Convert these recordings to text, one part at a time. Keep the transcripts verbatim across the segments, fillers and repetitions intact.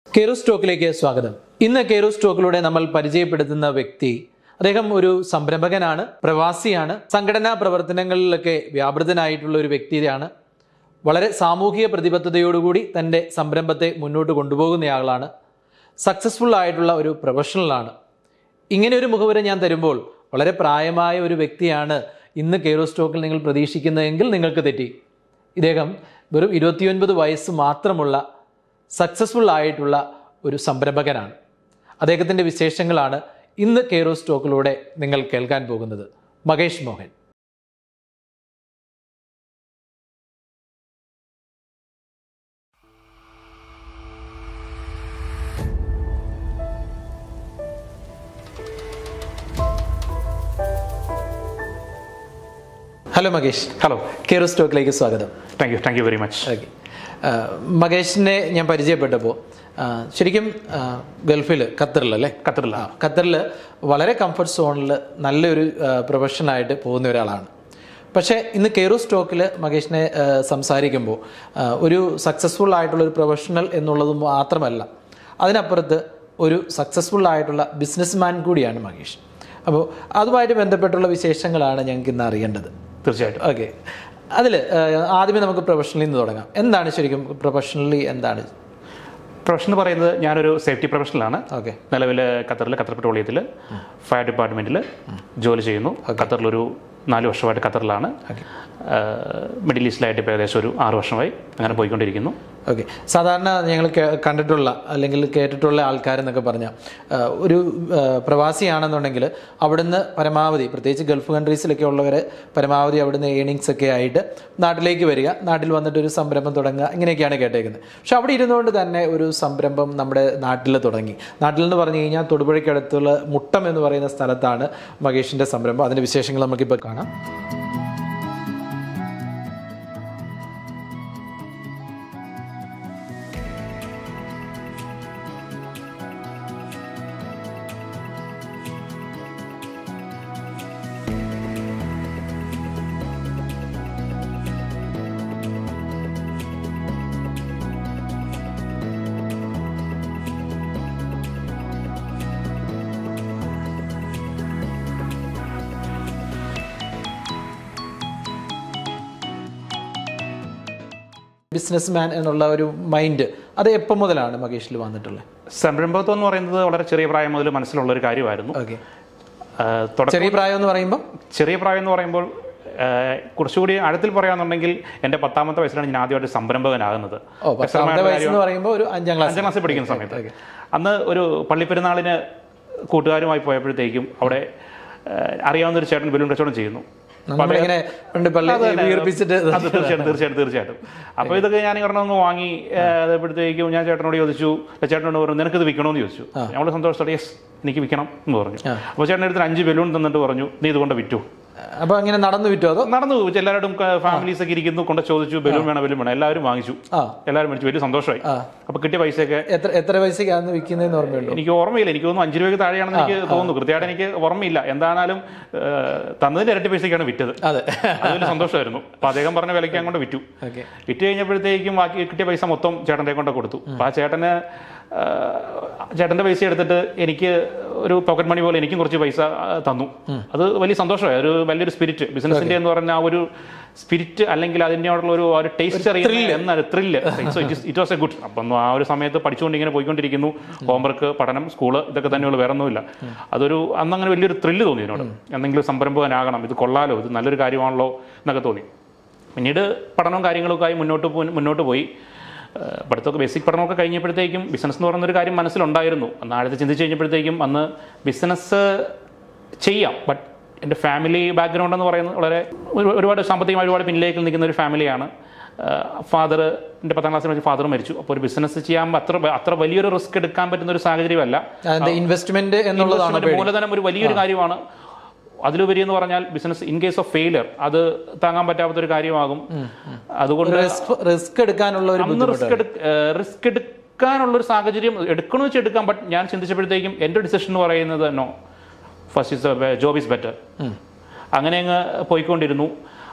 Kairos ടോക്കിലേക്ക് സ്വാഗതം. ഇന്ന് കൈറോസ് ടോക്കിലൂടെ നമ്മൾ പരിചയപ്പെടുത്തുന്ന വ്യക്തി, അദ്ദേഹം ഒരു സംരംഭകനാണ്, പ്രവാസിയാണ്, സംഘടനാ പ്രവർത്തനങ്ങളിലൊക്കെ വ്യാപൃതനായിട്ടുള്ള ഒരു വ്യക്തിയാണ്. വളരെ സാമൂഹിക പ്രതിബദ്ധതയോടുകൂടി തൻ്റെ സംരംഭത്തെ മുന്നോട്ട് കൊണ്ടുപോകുന്നയാളാണ്. സക്സസ്ഫുൾ ആയിട്ടുള്ള ഒരു പ്രൊഫഷണലാണ്. ഇങ്ങനെ ഒരു മുഖവര ഞാൻ തരുമ്പോൾ വളരെ പ്രായമായ ഒരു വ്യക്തിയാണ് ഇന്ന് കൈറോസ് ടോക്കിൽ നിങ്ങൾ പ്രതീക്ഷിക്കുന്നതെങ്കിൽ നിങ്ങൾക്ക് തെറ്റി. ഇദ്ദേഹം വെറും ഇരുപത്തിയൊൻപത് വയസ്സ് മാത്രമുള്ള സക്സസ്ഫുൾ ആയിട്ടുള്ള ഒരു സംരംഭകനാണ്. അദ്ദേഹത്തിൻ്റെ വിശേഷങ്ങളാണ് ഇന്ന് കൈറോസ് ടോക്കിലൂടെ നിങ്ങൾ കേൾക്കാൻ പോകുന്നത്. Mahesh Mohan. Hello Mahesh. Hello. Kairos ടോക്കിലേക്ക് സ്വാഗതം. Thank you thank you very much. Okay. മഹേഷിനെ ഞാൻ പരിചയപ്പെട്ടപ്പോൾ ശരിക്കും ഗൾഫിൽ, ഖത്തറിലല്ലേ? ഖത്തറിൽ ഖത്തറിൽ വളരെ കംഫർട്ട് സോണിൽ നല്ലൊരു പ്രൊഫഷനായിട്ട് പോകുന്ന ഒരാളാണ്. പക്ഷേ ഇന്ന് കൈറോസ് ടോക്കിൽ മഹേഷിനെ സംസാരിക്കുമ്പോൾ ഒരു സക്സസ്ഫുൾ ആയിട്ടുള്ളൊരു പ്രൊഫഷണൽ എന്നുള്ളത് മാത്രമല്ല, അതിനപ്പുറത്ത് ഒരു സക്സസ്ഫുൾ ആയിട്ടുള്ള ബിസിനസ്മാൻ കൂടിയാണ് മഹേഷ്. അപ്പോൾ അതുമായിട്ട് ബന്ധപ്പെട്ടുള്ള വിശേഷങ്ങളാണ് ഞങ്ങൾക്ക് ഇന്ന് അറിയേണ്ടത്. തീർച്ചയായിട്ടും. ഓക്കെ. അതിൽ ആദ്യമേ നമുക്ക് പ്രൊഫഷണലിൽ നിന്ന് തുടങ്ങാം. എന്താണ് ശരിക്കും പ്രൊഫഷണലി എന്താണ്? പ്രൊഫഷൻ എന്ന് പറയുന്നത് ഞാനൊരു സേഫ്റ്റി പ്രൊഫഷണലാണ്. ഓക്കെ. നിലവിൽ ഖത്തറിൽ ഖത്തർ പെട്രോളിയത്തിൽ ഫയർ ഡിപ്പാർട്ട്മെൻറ്റിൽ ജോലി ചെയ്യുന്നു. ഖത്തറിലൊരു നാല് വർഷമായിട്ട് ഖത്തറിലാണ്. മിഡിൽ ഈസ്റ്റിലായിട്ട് ഇപ്പോൾ ഏകദേശം ഒരു ആറ് വർഷമായി അങ്ങനെ പോയിക്കൊണ്ടിരിക്കുന്നു. ഓക്കെ. സാധാരണ ഞങ്ങൾ കണ്ടിട്ടുള്ള അല്ലെങ്കിൽ കേട്ടിട്ടുള്ള ആൾക്കാരെന്നൊക്കെ പറഞ്ഞാൽ ഒരു പ്രവാസിയാണെന്നുണ്ടെങ്കിൽ അവിടുന്ന് പരമാവധി, പ്രത്യേകിച്ച് ഗൾഫ് കൺട്രീസിലൊക്കെ ഉള്ളവർ പരമാവധി അവിടുന്ന് ഏണിങ്സ് ഒക്കെ ആയിട്ട് നാട്ടിലേക്ക് വരിക, നാട്ടിൽ വന്നിട്ട് ഒരു സംരംഭം തുടങ്ങുക, ഇങ്ങനെയൊക്കെയാണ് കേട്ടേക്കുന്നത്. പക്ഷെ അവിടെ ഇരുന്നുകൊണ്ട് തന്നെ ഒരു സംരംഭം നമ്മുടെ നാട്ടിൽ തുടങ്ങി. നാട്ടിൽ എന്ന് പറഞ്ഞു കഴിഞ്ഞാൽ തൊടുപുഴയ്ക്കടുത്തുള്ള മുട്ടം എന്ന് പറയുന്ന സ്ഥലത്താണ് മഹേഷിൻ്റെ സംരംഭം. അതിൻ്റെ വിശേഷങ്ങൾ നമുക്കിപ്പോൾ കാണാം. ബിസിനസ് മാൻ എന്നുള്ള ഒരു മൈൻഡ് അത് എപ്പോൾ മുതലാണ് മഹേഷിൽ വന്നിട്ടുള്ളത്? സംരംഭത്വം എന്ന് പറയുന്നത് വളരെ ചെറിയ പ്രായം മുതൽ മനസ്സിലുള്ള ഒരു കാര്യമായിരുന്നു. ഓക്കെ. ചെറിയ പ്രായം എന്ന് പറയുമ്പോൾ ചെറിയ പ്രായം എന്ന് പറയുമ്പോൾ കുറച്ചുകൂടി ആഴത്തിൽ പറയാന്നുണ്ടെങ്കിൽ എൻ്റെ പത്താമത്തെ വയസ്സിലാണ് ഞാൻ ആദ്യമായിട്ട് സംരംഭകനാകുന്നത്. ഒരു അഞ്ചാം ക്ലാസ് അഞ്ചാം ക്ലാസ്സിൽ പഠിക്കുന്ന സമയത്ത് അന്ന് ഒരു പള്ളിപ്പെരുന്നാളിന് കൂട്ടുകാരുമായി പോയപ്പോഴത്തേക്കും അവിടെ അറിയാവുന്ന ഒരു ചേട്ടൻ ബലൂൺ കച്ചവടം ചെയ്യുന്നു. തീർച്ചയായിട്ടും തീർച്ചയായിട്ടും തീർച്ചയായിട്ടും അപ്പോൾ ഇതൊക്കെ ഞാൻ ഒരെണ്ണം വാങ്ങി അതപ്പോഴത്തേക്കും ഞാൻ ചേട്ടനോട് ചോദിച്ചു. ചേട്ടനോട് പറഞ്ഞു നിനക്കിത് വിൽക്കണമെന്ന് ചോദിച്ചു. ഞങ്ങൾ സന്തോഷത്തോടെ യെസ് എനിക്ക് വിൽക്കണം എന്ന് പറഞ്ഞു. അപ്പോൾ ചേട്ടൻ എടുത്ത് അഞ്ച് ബലൂൺ തന്നിട്ട് പറഞ്ഞു നീ ഇതുകൊണ്ട് വിറ്റു. അപ്പൊ അങ്ങനെ നടന്നു വിറ്റോ? അതോ നടന്നു എല്ലാവരും ഫാമിലീസ് ഒക്കെ ഇരിക്കുന്നു, കൊണ്ട് ചോദിച്ചു ബലൂൺ വേണം ബലൂൺ വേണം, എല്ലാവരും വാങ്ങിച്ചു. എല്ലാവരും മേടിച്ചു. വലിയ സന്തോഷമായി. അപ്പൊ കിട്ടിയ പൈസയൊക്കെ എത്ര എത്ര പൈസക്കാണ് വിൽക്കുന്നതെന്ന് ഓർമ്മയുണ്ടോ? എനിക്ക് ഓർമ്മയില്ല. എനിക്ക് തോന്നുന്നു അഞ്ച് രൂപയ്ക്ക് താഴെയാണെന്ന് എനിക്ക് തോന്നുന്നു. കൃത്യമായിട്ട് എനിക്ക് ഓർമ്മയില്ല. എന്താണാലും തന്നതിന്റെ ഇരട്ടി പൈസക്കാണ് വിറ്റത്. അതെ, അത് വലിയ സന്തോഷമായിരുന്നു. അപ്പൊ അദ്ദേഹം പറഞ്ഞ വിലയ്ക്ക് അങ്ങോട്ട് വിറ്റു. വിറ്റ് കഴിഞ്ഞപ്പോഴത്തേക്കും ബാക്കി കിട്ടിയ പൈസ മൊത്തം ചേട്ടൻ്റെ കൊണ്ട് കൊടുത്തു. അപ്പൊ ആ ചേട്ടന് ചേട്ടൻ്റെ പൈസ എടുത്തിട്ട് എനിക്ക് ഒരു പോക്കറ്റ് മണി പോലെ എനിക്കും കുറച്ച് പൈസ തന്നു. അത് വലിയ സന്തോഷമായി. ഒരു വലിയൊരു സ്പിരിറ്റ് ബിസിനസിന്റെ എന്ന് പറഞ്ഞ ആ ഒരു സ്പിരിറ്റ് അല്ലെങ്കിൽ അതിനോടുള്ള ഒരു ഒരു ടേസ്റ്റ് അറിയുന്ന എന്നാണ് thrill. It was a good. അപ്പം ആ ഒരു സമയത്ത് പഠിച്ചുകൊണ്ട് ഇങ്ങനെ പോയിക്കൊണ്ടിരിക്കുന്നു. ഹോംവർക്ക്, പഠനം, സ്കൂള്, ഇതൊക്കെ തന്നെയുള്ള വേറെ ഒന്നുമില്ല. അതൊരു അന്നങ്ങനെ വലിയൊരു ത്രില്ല് തോന്നി ഇതിനോട്. എന്തെങ്കിലും സംരംഭകനാകണം, ഇത് കൊള്ളാലോ, ഇത് നല്ലൊരു കാര്യമാണല്ലോ എന്നൊക്കെ തോന്നി. പിന്നീട് പഠനവും കാര്യങ്ങളൊക്കെ ആയി മുന്നോട്ട് പോയി മുന്നോട്ട് പോയി പഠിത്തമൊക്കെ ബേസിക് പഠനമൊക്കെ കഴിഞ്ഞപ്പോഴത്തേക്കും ബിസിനസ് എന്ന് പറയുന്നൊരു കാര്യം മനസ്സിലുണ്ടായിരുന്നു. അന്ന് ആഴത്തിൽ ചിന്തിച്ച് കഴിഞ്ഞപ്പോഴത്തേക്കും അന്ന് ബിസിനസ് ചെയ്യാം, ബട്ട് എൻ്റെ ഫാമിലി ബാക്ക്ഗ്രൗണ്ട് എന്ന് പറയുന്നത് വളരെ ഒരുപാട് സാമ്പത്തികമായി ഒരുപാട് പിന്നിലേക്ക് നിൽക്കുന്ന ഒരു ഫാമിലിയാണ്. ഫാദർ എൻ്റെ പത്താം ക്ലാസ്സിൽ വെച്ച് ഫാദർ മരിച്ചു. അപ്പോൾ ഒരു ബിസിനസ് ചെയ്യാൻ അത്ര അത്ര വലിയൊരു റിസ്ക് എടുക്കാൻ പറ്റുന്ന ഒരു സാഹചര്യമല്ല. ഇൻവെസ്റ്റ്മെന്റ് എന്നുള്ളതാണ്, മൂലധനം ഒരു വലിയൊരു കാര്യമാണ്. അതിലുപരി എന്ന് പറഞ്ഞാൽ business in case of failure അത് താങ്ങാൻ പറ്റാത്തൊരു കാര്യമാകും. അതുകൊണ്ട് റിസ്ക് എടുക്കാനുള്ള റിസ്ക് എടുക്കാനുള്ളൊരു സാഹചര്യം എടുക്കണമെന്ന് വെച്ചാൽ എടുക്കാം. ബട്ട് ഞാൻ ചിന്തിച്ചപ്പോഴത്തേക്കും എൻ്റെ ഡിസിഷൻ എന്ന് പറയുന്നത് no, first is job is better. അങ്ങനെ അങ്ങ് പോയിക്കൊണ്ടിരുന്നു.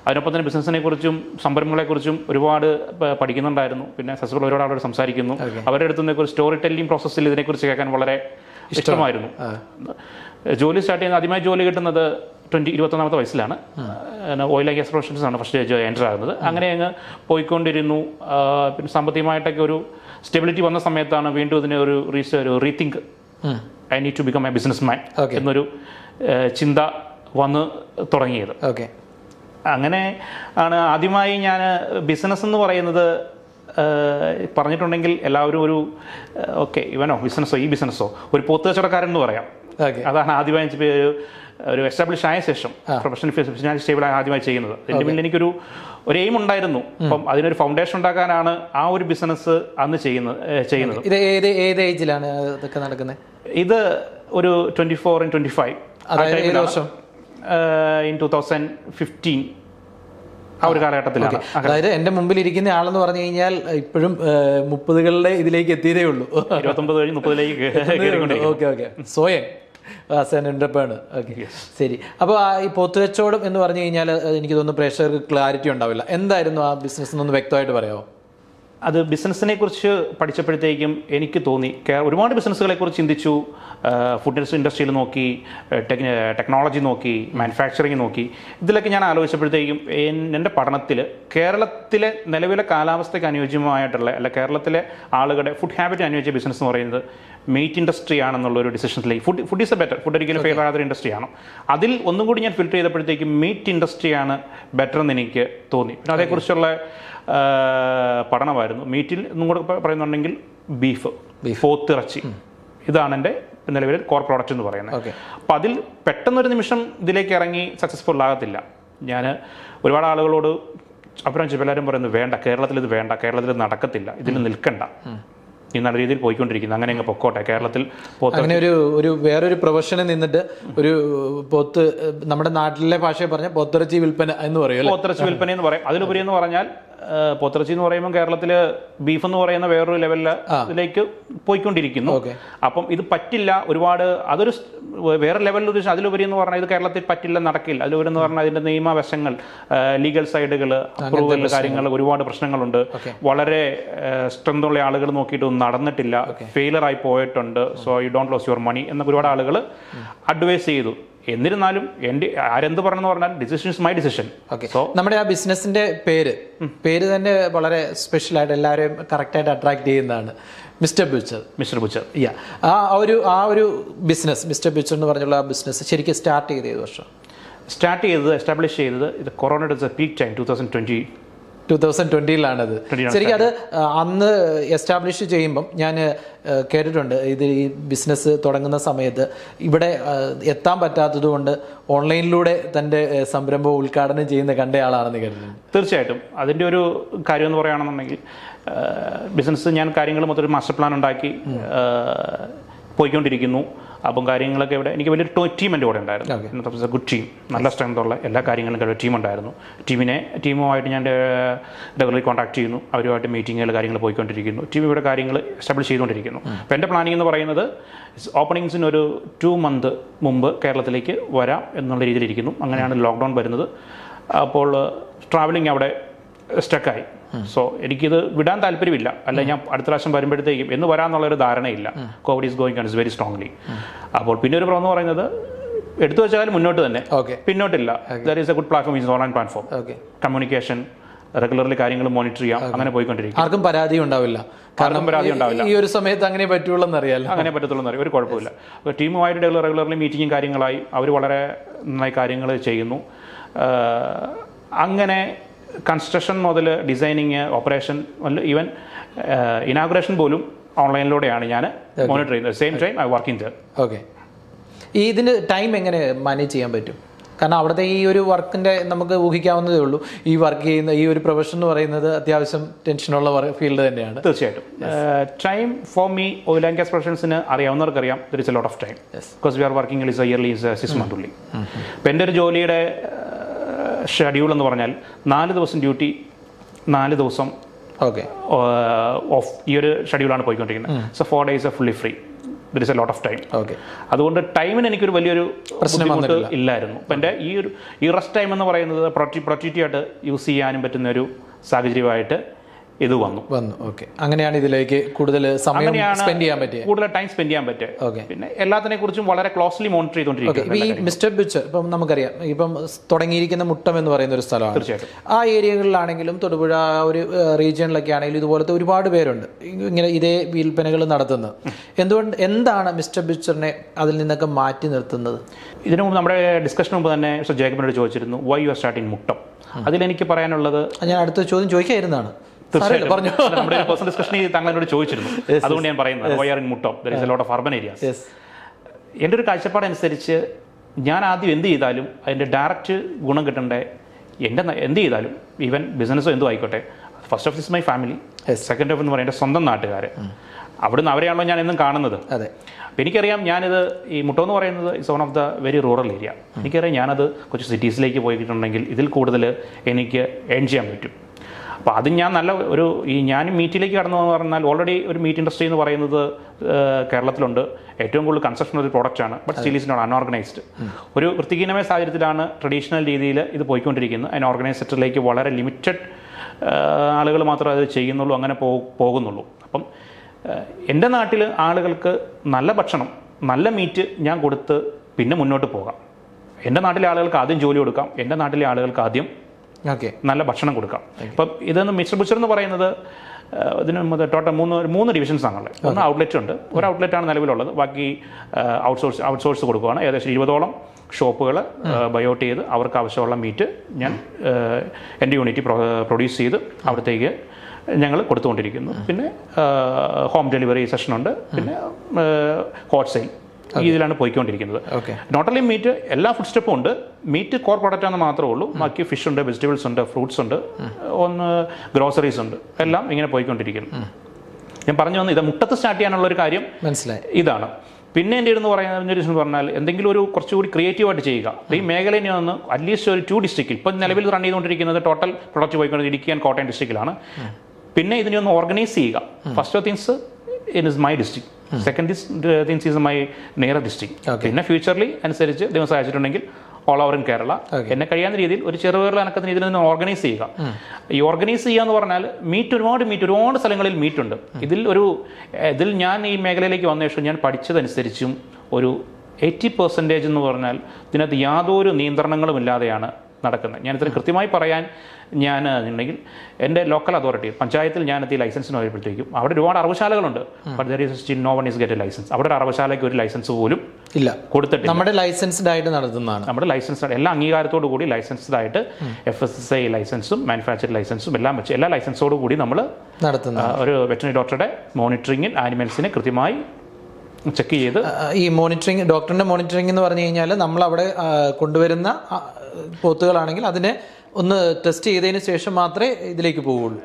അതിനൊപ്പം തന്നെ ബിസിനസ്സിനെ കുറിച്ചും സംരംഭങ്ങളെക്കുറിച്ചും ഒരുപാട് പഠിക്കുന്നുണ്ടായിരുന്നു. പിന്നെ സക്സസ്ഫുൾ ഒരുപാട് ആളുകൾ സംസാരിക്കുന്നു. അവരുടെ അടുത്ത് നിന്ന് സ്റ്റോറി ടെല്ലിംഗ് പ്രോസസ്സിൽ ഇതിനെക്കുറിച്ച് കേൾക്കാൻ വളരെ ഇഷ്ടമായിരുന്നു. ജോലി സ്റ്റാർട്ട് ചെയ്യുന്ന ആദ്യമായി ജോലി കിട്ടുന്നത് ട്വൻറ്റി ഇരുപത്തൊന്നാമത്തെ വയസ്സിലാണ്. ഓയിൽ ആൻഡ് ഗ്യാസ് പ്രൊഫഷൻസ് ആണ് ഫസ്റ്റ് എൻ്റർ ആകുന്നത്. അങ്ങനെ അങ്ങ് പോയിക്കൊണ്ടിരുന്നു. പിന്നെ സാമ്പത്തികമായിട്ടൊക്കെ ഒരു സ്റ്റെബിലിറ്റി വന്ന സമയത്താണ് വീണ്ടും ഇതിനെ ഒരു റീസ് ഒരു rethink I need to become a businessman എന്നൊരു ചിന്ത വന്ന് തുടങ്ങിയത്. ഓക്കെ, അങ്ങനെ ആണ് ആദ്യമായി ഞാൻ ബിസിനസ് എന്ന് പറയുന്നത് പറഞ്ഞിട്ടുണ്ടെങ്കിൽ എല്ലാവരും ഒരു ഓക്കെ ഇവനോ ബിസിനസ്സോ ഈ ബിസിനസ്സോ ഒരു പോത്ത് കച്ചവടക്കാരൻ എന്ന് പറയാം. അതാണ് ആദ്യമായി ഒരു എസ്റ്റാബ്ലിഷ് ആയ ശേഷം പ്രൊഫഷണൽ ഫിനാൻഷ്യൽ സ്റ്റേബിൾ ആദ്യമായി ചെയ്യുന്നത്. അതിൻ്റെ പിന്നിൽ എനിക്കൊരു ഒരു എയിം ഉണ്ടായിരുന്നു. അപ്പം അതിനൊരു ഫൗണ്ടേഷൻ ഉണ്ടാക്കാനാണ് ആ ഒരു ബിസിനസ് അന്ന് ചെയ്യുന്നത് ചെയ്യുന്നത് ഇത് ഏത് ഏത് ഏജിലാണ് ഇതൊക്കെ നടക്കുന്നത്? ഇത് ഒരു twenty four and twenty five വർഷം ഇൻ ടൂ തൗസൻഡ് ഫിഫ്റ്റീൻ ആ ഒരു കാലഘട്ടത്തിലാണ്. അതായത് എന്റെ മുമ്പിൽ ഇരിക്കുന്ന ആളെന്ന് പറഞ്ഞു കഴിഞ്ഞാൽ ഇപ്പോഴും മുപ്പതുകളുടെ ഇതിലേക്ക് എത്തിയതേ ഉള്ളൂ. ഇരുപത്തൊമ്പത് കഴിഞ്ഞ് മുപ്പതിലേക്ക്. ഓക്കെ ഓക്കെ സ്വയം ഓക്കെ, ശരി. അപ്പോൾ ഈ പോത്ത് കച്ചവടം എന്ന് പറഞ്ഞു കഴിഞ്ഞാൽ എനിക്ക് തോന്നുന്നു പ്രേക്ഷകർക്ക് ക്ലാരിറ്റി ഉണ്ടാവില്ല. എന്തായിരുന്നു ആ ബിസിനസ് എന്നൊന്ന് വ്യക്തമായിട്ട് പറയാമോ? അത് ബിസിനസ്സിനെ കുറിച്ച് പഠിച്ചപ്പോഴത്തേക്കും എനിക്ക് തോന്നി ഒരുപാട് ബിസിനസ്സുകളെ കുറിച്ച് ചിന്തിച്ചു. ഫുഡ് ഇൻഡസ്ട്രിയിൽ നോക്കി, ടെക്നോളജി നോക്കി, മാനുഫാക്ചറിങ് നോക്കി. ഇതിലൊക്കെ ഞാൻ ആലോചിച്ചപ്പോഴത്തേക്കും എൻ്റെ പഠനത്തിൽ കേരളത്തിലെ നിലവിലെ കാലാവസ്ഥയ്ക്ക് അനുയോജ്യമായിട്ടുള്ള അല്ല കേരളത്തിലെ ആളുകളുടെ ഫുഡ് ഹാബിറ്റ് അനുയോജ്യ ബിസിനസ് എന്ന് പറയുന്നത് മീറ്റ് ഇൻഡസ്ട്രി ആണെന്നുള്ളൊരു ഡിസിഷൻസിലേക്ക് food food is a better food ഒരിക്കലും ഫെയിൽ ആകാത്തൊരു ഇൻഡസ്ട്രിയാണ്. അതിൽ ഒന്നും കൂടി ഞാൻ ഫിൽറ്റർ ചെയ്തപ്പോഴത്തേക്കും മീറ്റ് ഇൻഡസ്ട്രിയാണ് ബെറ്റർ എന്ന് എനിക്ക് തോന്നി. പിന്നെ അതേക്കുറിച്ചുള്ള പഠനമായിരുന്നു. മീറ്റിൽ ഒന്നും കൂടെ പറയുന്നുണ്ടെങ്കിൽ ബീഫ്, പോത്തിറച്ചി, ഇതാണ് എൻ്റെ നിലവിൽ കോർ പ്രോഡക്റ്റ് എന്ന് പറയുന്നത്. അപ്പം അതിൽ പെട്ടെന്നൊരു നിമിഷം ഇതിലേക്ക് ഇറങ്ങി സക്സസ്ഫുൾ ആകത്തില്ല. ഞാൻ ഒരുപാട് ആളുകളോട് അഭിപ്രായം ചെയ്യും. എല്ലാവരും പറയുന്നത് വേണ്ട, കേരളത്തിൽ ഇത് വേണ്ട, കേരളത്തിൽ ഇത് നടക്കത്തില്ല, ഇതിൽ നിൽക്കണ്ട, ഈ നല്ല രീതിയിൽ പോയിക്കൊണ്ടിരിക്കുന്നു, അങ്ങനെ അങ്ങ് പൊക്കോട്ടെ. കേരളത്തിൽ അങ്ങനെ ഒരു ഒരു വേറൊരു പ്രൊഫഷനിൽ നിന്നിട്ട് ഒരു പോത്ത് നമ്മുടെ നാട്ടിലെ ഭാഷയെ പറഞ്ഞാൽ പോത്തിറച്ചി വിൽപ്പന എന്ന് പറയും. പോത്തിറച്ചി വിൽപ്പന എന്ന് പറയും. അതിലുപരി എന്ന് പറഞ്ഞാൽ പോത്തിറച്ചി എന്ന് പറയുമ്പോൾ കേരളത്തിൽ ബീഫ് എന്ന് പറയുന്ന വേറൊരു ലെവലിൽ ഇതിലേക്ക് പോയിക്കൊണ്ടിരിക്കുന്നു. അപ്പം ഇത് പറ്റില്ല, ഒരുപാട് അതൊരു വേറെ ലെവലിൽ ഉദ്ദേശിച്ചു. അതിലുപരി എന്ന് പറഞ്ഞാൽ ഇത് കേരളത്തിൽ പറ്റില്ല, നടക്കില്ല. അതിലുപരി എന്ന് പറഞ്ഞാൽ അതിന്റെ നിയമവശങ്ങൾ, ലീഗൽ സൈഡുകൾ, അപ്രൂവൽ കാര്യങ്ങൾ, ഒരുപാട് പ്രശ്നങ്ങളുണ്ട്. വളരെ സ്ട്രെങ്ത് ഉള്ള ആളുകൾ നോക്കിയിട്ട് നടന്നിട്ടില്ല, ഫെയിലർ ആയി പോയിട്ടുണ്ട്. So you don't lose your money എന്നൊക്കെ ഒരുപാട് ആളുകൾ അഡ്വൈസ് ചെയ്തു. എന്നിരുന്നാലും എൻ്റെ ആരെന്ത് പറഞ്ഞെന്ന് പറഞ്ഞാൽ decision is my decision. So നമ്മുടെ ആ ബിസിനസിന്റെ പേര് പേര് തന്നെ വളരെ സ്പെഷ്യൽ ആയിട്ട് എല്ലാവരെയും കറക്റ്റായിട്ട് അട്രാക്ട് ചെയ്യുന്നതാണ്. Mister butcher. Mister butcher yeah ആ ഒരു ആ ഒരു ബിസിനസ് മിസ്റ്റർ ബുച്ചർ എന്ന് പറഞ്ഞുള്ള ആ ബിസിനസ് ശരിക്കും സ്റ്റാർട്ട് ചെയ്ത് ഏത് വർഷം സ്റ്റാർട്ട് ചെയ്തത് എസ്റ്റാബ്ലിഷ് ചെയ്തത് ഇത് കൊറോണയുടെ peak time two thousand twenty two thousand ട്വന്റിയിലാണത്. ശരിക്കും അത് അന്ന് എസ്റ്റാബ്ലിഷ് ചെയ്യുമ്പം ഞാൻ കേട്ടിട്ടുണ്ട്. ഇത് ഈ ബിസിനസ് തുടങ്ങുന്ന സമയത്ത് ഇവിടെ എത്താൻ പറ്റാത്തത് കൊണ്ട് ഓൺലൈനിലൂടെ തൻ്റെ സംരംഭം ഉദ്ഘാടനം ചെയ്യുന്ന കണ്ടയാളാണെന്ന് കേട്ടിട്ടുണ്ട്. തീർച്ചയായിട്ടും അതിൻ്റെ ഒരു കാര്യം എന്ന് പറയുകയാണെന്നുണ്ടെങ്കിൽ ബിസിനസ് ഞാൻ കാര്യങ്ങൾ മൊത്തം ഒരു മാസ്റ്റർ പ്ലാൻ ഉണ്ടാക്കി പോയിക്കൊണ്ടിരിക്കുന്നു. അപ്പം കാര്യങ്ങളൊക്കെ ഇവിടെ എനിക്ക് വലിയൊരു ടീം എൻ്റെ കൂടെ ഉണ്ടായിരുന്നു. ഗുഡ് ടീം, നല്ല സ്ട്രെങ്ത് ഉള്ള എല്ലാ കാര്യങ്ങളും ഒരു ടീം ഉണ്ടായിരുന്നു. ടീമിനെ ടീമുമായിട്ട് ഞാൻ റെഗുലർലി കോൺടാക്ട് ചെയ്യുന്നു. അവരുമായിട്ട് മീറ്റിങ്ങുകൾ കാര്യങ്ങൾ പോയിക്കൊണ്ടിരിക്കുന്നു. ടീം ഇവിടെ കാര്യങ്ങൾ എസ്റ്റാബ്ലിഷ് ചെയ്തുകൊണ്ടിരിക്കുന്നു. അപ്പോൾ എൻ്റെ പ്ലാനിങ് എന്ന് പറയുന്നത് ഓപ്പണിങ്സിന് ഒരു ടു മന്ത് മുമ്പ് കേരളത്തിലേക്ക് വരാം എന്നുള്ള രീതിയിലിരിക്കുന്നു. അങ്ങനെയാണ് ലോക്ക്ഡൗൺ വരുന്നത്. അപ്പോൾ ട്രാവലിംഗ് അവിടെ സ്റ്റക്കായി. സോ എനിക്കിത് വിടാൻ താല്പര്യമില്ല. അല്ല ഞാൻ അടുത്ത പ്രാവശ്യം വരുമ്പോഴത്തേക്കും എന്ന് വരാമെന്നുള്ളൊരു ധാരണയില്ല. Covid is going on is very strongly. അപ്പോൾ പിന്നെ ഒരു പ്രോബ്ലം എന്ന് പറയുന്നത് എടുത്തു വെച്ചാൽ മുന്നോട്ട് തന്നെ, പിന്നോട്ടില്ല. There is a good platform, is online platform. Communication, regularly കാര്യങ്ങൾ മോണിറ്റർ ചെയ്യാം, അങ്ങനെ പോയിക്കൊണ്ടിരിക്കും. ആർക്കും പരാതി ഉണ്ടാവില്ല. കാരണം പരാതി ഉണ്ടാവില്ല. ഈ ഒരു സമയത്ത് അങ്ങനെ പറ്റുള്ളൂ എന്നറിയാലോ. അങ്ങനെ പറ്റത്തുള്ളൂ എന്നറിയാം. ഒരു കുഴപ്പമില്ല. അപ്പോൾ ടീമുമായിട്ട് റെഗുലർലി മീറ്റിങ്ങും കാര്യങ്ങളായി അവർ വളരെ നന്നായി കാര്യങ്ങൾ ചെയ്യുന്നു. അങ്ങനെ കൺസ്ട്രക്ഷൻ മുതൽ ഡിസൈനിങ്, ഓപ്പറേഷൻ, ഈവൻ ഇനാഗുറേഷൻ പോലും ഓൺലൈനിലൂടെയാണ് ഞാൻ മോണിറ്റർ ചെയ്യുന്നത്. Same time I working there. Okay, ഈ ഇതിന് ടൈം എങ്ങനെ മാനേജ് ചെയ്യാൻ പറ്റും? കാരണം അവിടുത്തെ ഈ ഒരു വർക്കിൻ്റെ നമുക്ക് ഊഹിക്കാവുന്നതേ ഉള്ളൂ. ഈ വർക്ക് ചെയ്യുന്ന ഈ ഒരു പ്രൊഫഷൻ എന്ന് പറയുന്നത് അത്യാവശ്യം ടെൻഷനുള്ള ഫീൽഡ് തന്നെയാണ്. തീർച്ചയായിട്ടും time for me oil and gas പ്രൊഫഷൻസിന് അറിയാവുന്നവർക്കറിയാം there is a lot of time. Because we are working is early is six month only. അപ്പം എൻ്റെ ഒരു ജോലിയുടെ ഷെഡ്യൂൾ എന്ന് പറഞ്ഞാൽ നാല് ദിവസം ഡ്യൂട്ടി, നാല് ദിവസം ഓക്കെ ഓഫ്, ഈ ഒരു ഷെഡ്യൂളാണ് പോയിക്കൊണ്ടിരിക്കുന്നത്. So four days fully free. There is a lot of time. Okay, അതുകൊണ്ട് ടൈമിന് എനിക്കൊരു വലിയൊരു ബുദ്ധിമുട്ട് ഇല്ലായിരുന്നു. അപ്പം എൻ്റെ ഈ ഒരു ഈ റെസ്റ്റ് ടൈം എന്ന് പറയുന്നത് പ്രൊട്ടി പ്രൊട്ടക്റ്റീവ് ആയിട്ട് യൂസ് ചെയ്യാനും പറ്റുന്ന ഒരു സാഹചര്യമായിട്ട് ഇത് വന്നു വന്നു ഓക്കെ, അങ്ങനെയാണ് ഇതിലേക്ക് കൂടുതൽ സമയം സ്പെൻഡ് ചെയ്യാൻ പറ്റിയത്, കൂടുതൽ ടൈം സ്പെൻഡ് ചെയ്യാൻ പറ്റുക. ഓക്കെ, പിന്നെ എല്ലാത്തിനെ കുറിച്ചും വളരെ ക്ലോസ്ലി മോണിറ്റർ ചെയ്തുകൊണ്ടിരിക്കുക. ഈ മിസ്റ്റർ ബുച്ചർ ഇപ്പം നമുക്കറിയാം, ഇപ്പം തുടങ്ങിയിരിക്കുന്ന മുട്ടം എന്ന് പറയുന്ന ഒരു സ്ഥലമാണ്. തീർച്ചയായിട്ടും ആ ഏരിയകളിലാണെങ്കിലും തൊടുപുഴ ഒരു റീജിയണിലൊക്കെ ആണെങ്കിലും ഇതുപോലത്തെ ഒരുപാട് പേരുണ്ട് ഇങ്ങനെ ഇതേ വിൽപ്പനകൾ നടത്തുന്നത്. എന്തുകൊണ്ട് എന്താണ് മിസ്റ്റർ ബുച്ചറിനെ അതിൽ നിന്നൊക്കെ മാറ്റി നിർത്തുന്നത്? ഇതിനു മുമ്പ് നമ്മുടെ ഡിസ്കഷന് മുമ്പ് തന്നെ മിസ്റ്റർ ജേക്കബിനോട് ചോദിച്ചിരുന്നു why you are starting Muttom. അതിലെനിക്ക് പറയാനുള്ളത്, ഞാൻ അടുത്ത ചോദ്യം ചോദിക്കാതിരുന്നതാണ്, തീർച്ചയായിട്ടും നമ്മുടെ പേഴ്സണൽ ഡിസ്കഷനിൽ താങ്കളോട് ചോദിച്ചിരുന്നു, അതുകൊണ്ട് ഞാൻ പറയുന്നത് why are in Muttom, there is a lot of urban areas. എൻ്റെ ഒരു കാഴ്ചപ്പാടനുസരിച്ച് ഞാൻ ആദ്യം എന്ത് ചെയ്താലും അതിൻ്റെ ഡയറക്റ്റ് ഗുണം കിട്ടേണ്ട എൻ്റെ എന്ത് ചെയ്താലും ഈവൻ ബിസിനസ്സോ എന്തോ ആയിക്കോട്ടെ, first of is my family, second of എന്ന് പറയുന്നത് സ്വന്തം നാട്ടുകാർ. അവിടുന്ന് അവരെയാണല്ലോ ഞാൻ എന്നും കാണുന്നത്. അതെ, അപ്പോൾ എനിക്കറിയാം ഞാനിത് ഈ മുട്ടം എന്ന് പറയുന്നത് it's one of the very rural area. എനിക്കറിയാം ഞാനത് കുറച്ച് സിറ്റീസിലേക്ക് പോയിട്ടുണ്ടെങ്കിൽ ഇതിൽ കൂടുതൽ എനിക്ക് ഏൺ ചെയ്യാൻ പറ്റും. അപ്പോൾ അത് ഞാൻ നല്ല ഒരു ഈ ഞാൻ മീറ്റിലേക്ക് കടന്നു എന്ന് പറഞ്ഞാൽ ഓൾറെഡി ഒരു മീറ്റ് ഇൻഡസ്ട്രി എന്ന് പറയുന്നത് കേരളത്തിലുണ്ട്. ഏറ്റവും കൂടുതൽ കൺസപ്ഷൻ ഒരു പ്രോഡക്റ്റാണ്. But still is not unorganised. ഒരു വൃത്തിഹീനമായ സാഹചര്യത്തിലാണ് ട്രഡീഷണൽ രീതിയിൽ ഇത് പോയിക്കൊണ്ടിരിക്കുന്നത്. അതിന് ഓർഗനൈസ് സെക്ടറിലേക്ക് വളരെ ലിമിറ്റഡ് ആളുകൾ മാത്രമേ അത് ചെയ്യുന്നുള്ളൂ, അങ്ങനെ പോകുന്നുള്ളൂ. അപ്പം എൻ്റെ നാട്ടിൽ ആളുകൾക്ക് നല്ല ഭക്ഷണം, നല്ല മീറ്റ് ഞാൻ കൊടുത്ത് പിന്നെ മുന്നോട്ട് പോകാം. എൻ്റെ നാട്ടിലെ ആളുകൾക്ക് ആദ്യം ജോലി കൊടുക്കാം, എൻ്റെ നാട്ടിലെ ആളുകൾക്ക് ആദ്യം ഓക്കെ നല്ല ഭക്ഷണം കൊടുക്കാം. ഇപ്പം ഇതെന്ന് മിസ്റ്റർ ബുച്ചർ എന്ന് പറയുന്നത് ഇതിന് ടോട്ടൽ മൂന്ന് മൂന്ന് ഡിവിഷൻസ് ആണുള്ളത്. ഒന്ന് ഔട്ട്ലെറ്റ് ഉണ്ട്, ഒരു ഔട്ട്ലെറ്റാണ് നിലവിലുള്ളത്. ബാക്കി ഔട്ട്സോഴ്സ് ഔട്ട്സോഴ്സ് കൊടുക്കുകയാണ്. ഏകദേശം ഇരുപതോളം ഷോപ്പുകൾ ബയോട്ട് ചെയ്ത് അവർക്ക് ആവശ്യമുള്ള മീറ്റ് ഞാൻ എൻ്റെ യൂണിറ്റ് പ്രൊഡ്യൂസ് ചെയ്ത് അവിടത്തേക്ക് ഞങ്ങൾ കൊടുത്തുകൊണ്ടിരിക്കുന്നു. പിന്നെ ഹോം ഡെലിവറി സെഷനുണ്ട്, പിന്നെ ഹോട്ട് സെയിൽ, ഈ ഇതിലാണ് പോയിക്കൊണ്ടിരിക്കുന്നത്. നോട്ട് ഓൺലി മീറ്റ്, എല്ലാ ഫുഡ് സ്റ്റെപ്പും ഉണ്ട്. മീറ്റ് കോർ പ്രോഡക്റ്റ് ആണെന്ന് മാത്രമേ ഉള്ളൂ. ബാക്കി ഫിഷ് ഉണ്ട്, വെജിറ്റബിൾസ് ഉണ്ട്, ഫ്രൂട്ട്സ് ഉണ്ട്, ഒന്ന് ഗ്രോസറീസ് ഉണ്ട്, എല്ലാം ഇങ്ങനെ പോയിക്കൊണ്ടിരിക്കുന്നു. ഞാൻ പറഞ്ഞു വന്നു ഇത് മുട്ടത്ത് സ്റ്റാർട്ട് ചെയ്യാനുള്ള ഒരു കാര്യം മനസ്സിലായി ഇതാണ്. പിന്നെ എൻ്റെ ഇരുന്ന് പറയുന്നത് പറഞ്ഞാൽ എന്തെങ്കിലും ഒരു കുറച്ചുകൂടി ക്രിയേറ്റീവായിട്ട് ചെയ്യുക. ഈ മേഖലയിൽ നിന്ന് അറ്റ്ലീസ്റ്റ് ഒരു ടു ഡിസ്ട്രിക്റ്റിൽ ഇപ്പം നിലവിൽ റൺ ചെയ്തുകൊണ്ടിരിക്കുന്നത് ടോട്ടൽ പ്രൊഡക്റ്റ് പോയിക്കൊണ്ട് ഇടുക്കി ആൻഡ് കോട്ടയം ഡിസ്ട്രിക്റ്റിലാണ്. പിന്നെ ഇതിനെ ഒന്ന് ഓർഗനൈസ് ചെയ്യുക. First of things in is my district, second things is my near district. പിന്നെ ഫ്യൂച്ചറിൽ അനുസരിച്ച് ദിവസം അയച്ചിട്ടുണ്ടെങ്കിൽ ഓൾ ഓവർ ഇൻ കേരള എന്നെ കഴിയാവുന്ന രീതിയിൽ ഒരു ചെറുപേറുള്ള അനക്കത്തിന് ഇതിൽ നിന്ന് ഓർഗനൈസ് ചെയ്യുക. ഈ ഓർഗനൈസ് ചെയ്യുക എന്ന് പറഞ്ഞാൽ മീറ്റ് ഒരുപാട് മീറ്റ് ഒരുപാട് സ്ഥലങ്ങളിൽ മീറ്റ് ഉണ്ട്. ഇതിൽ ഒരു ഇതിൽ ഞാൻ ഈ മേഖലയിലേക്ക് വന്ന ശേഷം ഞാൻ പഠിച്ചതനുസരിച്ചും ഒരു എയ്റ്റി പെർസെൻറ്റേജ് എന്ന് പറഞ്ഞാൽ ഇതിനകത്ത് യാതൊരു നിയന്ത്രണങ്ങളും ഇല്ലാതെയാണ് നടക്കുന്നത്. ഞാനിത്ര കൃത്യമായി പറയാൻ ഞാൻ ഉണ്ടെങ്കിൽ എൻ്റെ ലോക്കൽ അതോറിറ്റി പഞ്ചായത്തിൽ ഞാനെത്തി ലൈസൻസിന് പോയപ്പോഴത്തേക്കും അവിടെ ഒരുപാട് അറവശാലകളുണ്ട്. But there is still no one is get a licence. അവിടെ ഒരു അറവശാലയ്ക്ക് ഒരു ലൈസൻസ് പോലും ഇല്ല, കൊടുത്തിട്ടില്ല. നമ്മുടെ ലൈസൻസ്ഡ് ആയിട്ട് നടത്തുന്നതാണ്. നമ്മുടെ ലൈസൻസ്ഡ് എല്ലാ അംഗീകാരത്തോടു കൂടി ലൈസൻസ്ഡ് ആയിട്ട് എഫ് എസ് എസ് ഐ ലൈസൻസും മാനുഫാക്ചർ ലൈസൻസും എല്ലാം വെച്ച് എല്ലാ ലൈസൻസോടു കൂടി നമ്മൾ നടത്തുന്ന ഒരു വെറ്ററിനറി ഡോക്ടറുടെ മോണിറ്ററിംഗിൽ ആനിമൽസിനെ കൃത്യമായി ചെക്ക് ചെയ്ത് ഈ മോണിറ്ററിംഗ് ഡോക്ടറിന്റെ മോണിറ്ററിംഗ് എന്ന് പറഞ്ഞു കഴിഞ്ഞാൽ നമ്മൾ അവിടെ കൊണ്ടുവരുന്ന പോത്തുകളാണെങ്കിൽ അതിനെ ഒന്ന് ടെസ്റ്റ് ചെയ്തതിന് ശേഷം മാത്രമേ ഇതിലേക്ക് പോവുള്ളൂ.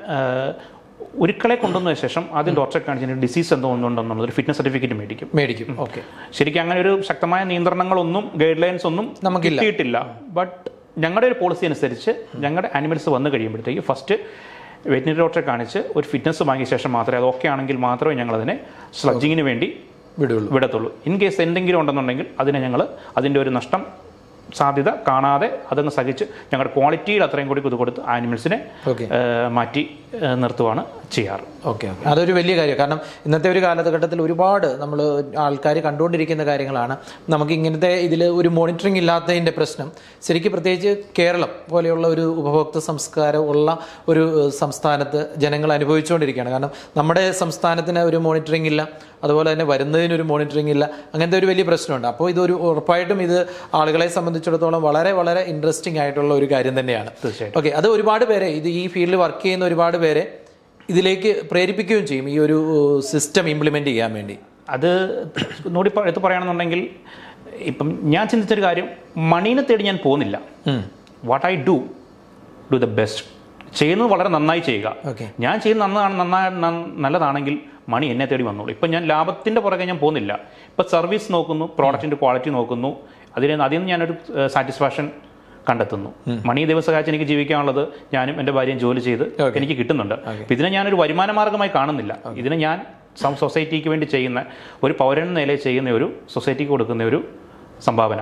ഒരിക്കലെ കൊണ്ടുവന്ന ശേഷം ആദ്യം ഡോക്ടറെ കാണിച്ചിട്ട് ഡിസീസ് എന്തോ ഒന്നുണ്ടെന്നുള്ളത് ഒരു ഫിറ്റ്നസ് സർട്ടിഫിക്കറ്റ് മേടിക്കും മേടിക്കും ഓക്കെ. ശരിക്കും അങ്ങനെ ഒരു ശക്തമായ നിയന്ത്രണങ്ങളൊന്നും ഗൈഡ് ലൈൻസ് ഒന്നും നമുക്ക് കിട്ടിയിട്ടില്ല. ബട്ട് ഞങ്ങളുടെ ഒരു പോളിസി അനുസരിച്ച് ഞങ്ങളുടെ ആനിമൽസ് വന്നു കഴിയുമ്പോഴത്തേക്ക് ഫസ്റ്റ് വെറ്റിനറി ഡോക്ടറെ കാണിച്ച് ഒരു ഫിറ്റ്നസ് വാങ്ങിയ ശേഷം മാത്രമേ അത് ഓക്കെ ആണെങ്കിൽ മാത്രമേ ഞങ്ങളതിനെ സ്ലഡ്ജിങ്ങിന് വേണ്ടി വിടുള്ളൂ വിടത്തുള്ളൂ. ഇൻ കേസ് എന്തെങ്കിലും ഉണ്ടെന്നുണ്ടെങ്കിൽ അതിനെ ഞങ്ങൾ അതിൻ്റെ ഒരു നഷ്ടം സാധ്യത കാണാതെ അതങ്ങ് സഹിച്ച് ഞങ്ങളുടെ ക്വാളിറ്റിയിൽ അത്രയും കൂടി ഇത് കൊടുത്ത് ആനിമൽസിനെ മാറ്റി നിർത്തുകയാണ് ചെയ്യാറ്. ഓക്കെ ഓക്കെ അതൊരു വലിയ കാര്യം. കാരണം ഇന്നത്തെ ഒരു കാലഘട്ടത്തിൽ ഒരുപാട് നമ്മൾ ആൾക്കാർ കണ്ടുകൊണ്ടിരിക്കുന്ന കാര്യങ്ങളാണ്. നമുക്ക് ഇങ്ങനത്തെ ഇതിൽ ഒരു മോണിറ്ററിംഗ് ഇല്ലാത്തതിൻ്റെ പ്രശ്നം ശരിക്കും പ്രത്യേകിച്ച് കേരളം പോലെയുള്ള ഒരു ഉപഭോക്തൃ സംസ്കാരം ഉള്ള ഒരു സംസ്ഥാനത്ത് ജനങ്ങൾ അനുഭവിച്ചുകൊണ്ടിരിക്കുകയാണ്. കാരണം നമ്മുടെ സംസ്ഥാനത്തിന് ഒരു മോണിറ്ററിംഗ് ഇല്ല, അതുപോലെ തന്നെ വരുന്നതിനൊരു മോണിറ്ററിംഗ് ഇല്ല. അങ്ങനത്തെ ഒരു വലിയ പ്രശ്നമുണ്ട്. അപ്പോൾ ഇതൊരു ഉറപ്പായിട്ടും ഇത് ആളുകളെ സംബന്ധിച്ചിടത്തോളം വളരെ വളരെ ഇൻട്രസ്റ്റിംഗ് ആയിട്ടുള്ള ഒരു കാര്യം തന്നെയാണ്. ഓക്കെ, അത് ഒരുപാട് പേരെ ഇത് ഈ ഫീൽഡിൽ വർക്ക് ചെയ്യുന്ന ഒരുപാട് പേരെ ഇതിലേക്ക് പ്രേരിപ്പിക്കുകയും ചെയ്യും ഈ ഒരു സിസ്റ്റം ഇംപ്ലിമെന്റ് ചെയ്യാൻ വേണ്ടി. അത് നോടി എടുത്ത് പറയുകയാണെന്നുണ്ടെങ്കിൽ ഇപ്പം ഞാൻ ചിന്തിച്ചൊരു കാര്യം, മണീനെ തേടി ഞാൻ പോകുന്നില്ല. What I do do the best, ചെയ്യുന്നത് വളരെ നന്നായി ചെയ്യുക. ഞാൻ ചെയ്യുന്നത് നന്നാണ് നന്നായി നല്ലതാണെങ്കിൽ മണി എന്നെ തേടി വന്നോളൂ. ഇപ്പം ഞാൻ ലാഭത്തിൻ്റെ പുറകെ ഞാൻ പോകുന്നില്ല. ഇപ്പം സർവീസ് നോക്കുന്നു, പ്രോഡക്റ്റിൻ്റെ ക്വാളിറ്റി നോക്കുന്നു, അതിന് അതിൽ നിന്ന് ഞാനൊരു സാറ്റിസ്ഫാക്ഷൻ കണ്ടെത്തുന്നു. മണി ദിവസം സഹായിച്ച് എനിക്ക് ജീവിക്കാനുള്ളത് ഞാനും എൻ്റെ ഭാര്യയും ജോലി ചെയ്ത് എനിക്ക് കിട്ടുന്നുണ്ട്. അപ്പം ഇതിനെ ഞാനൊരു വരുമാന മാർഗമായി കാണുന്നില്ല. ഇതിനെ ഞാൻ സം സൊസൈറ്റിക്ക് വേണ്ടി ചെയ്യുന്ന ഒരു പൗരൻ എന്ന നിലയിൽ ചെയ്യുന്ന ഒരു സൊസൈറ്റിക്ക് കൊടുക്കുന്ന ഒരു സംഭാവന.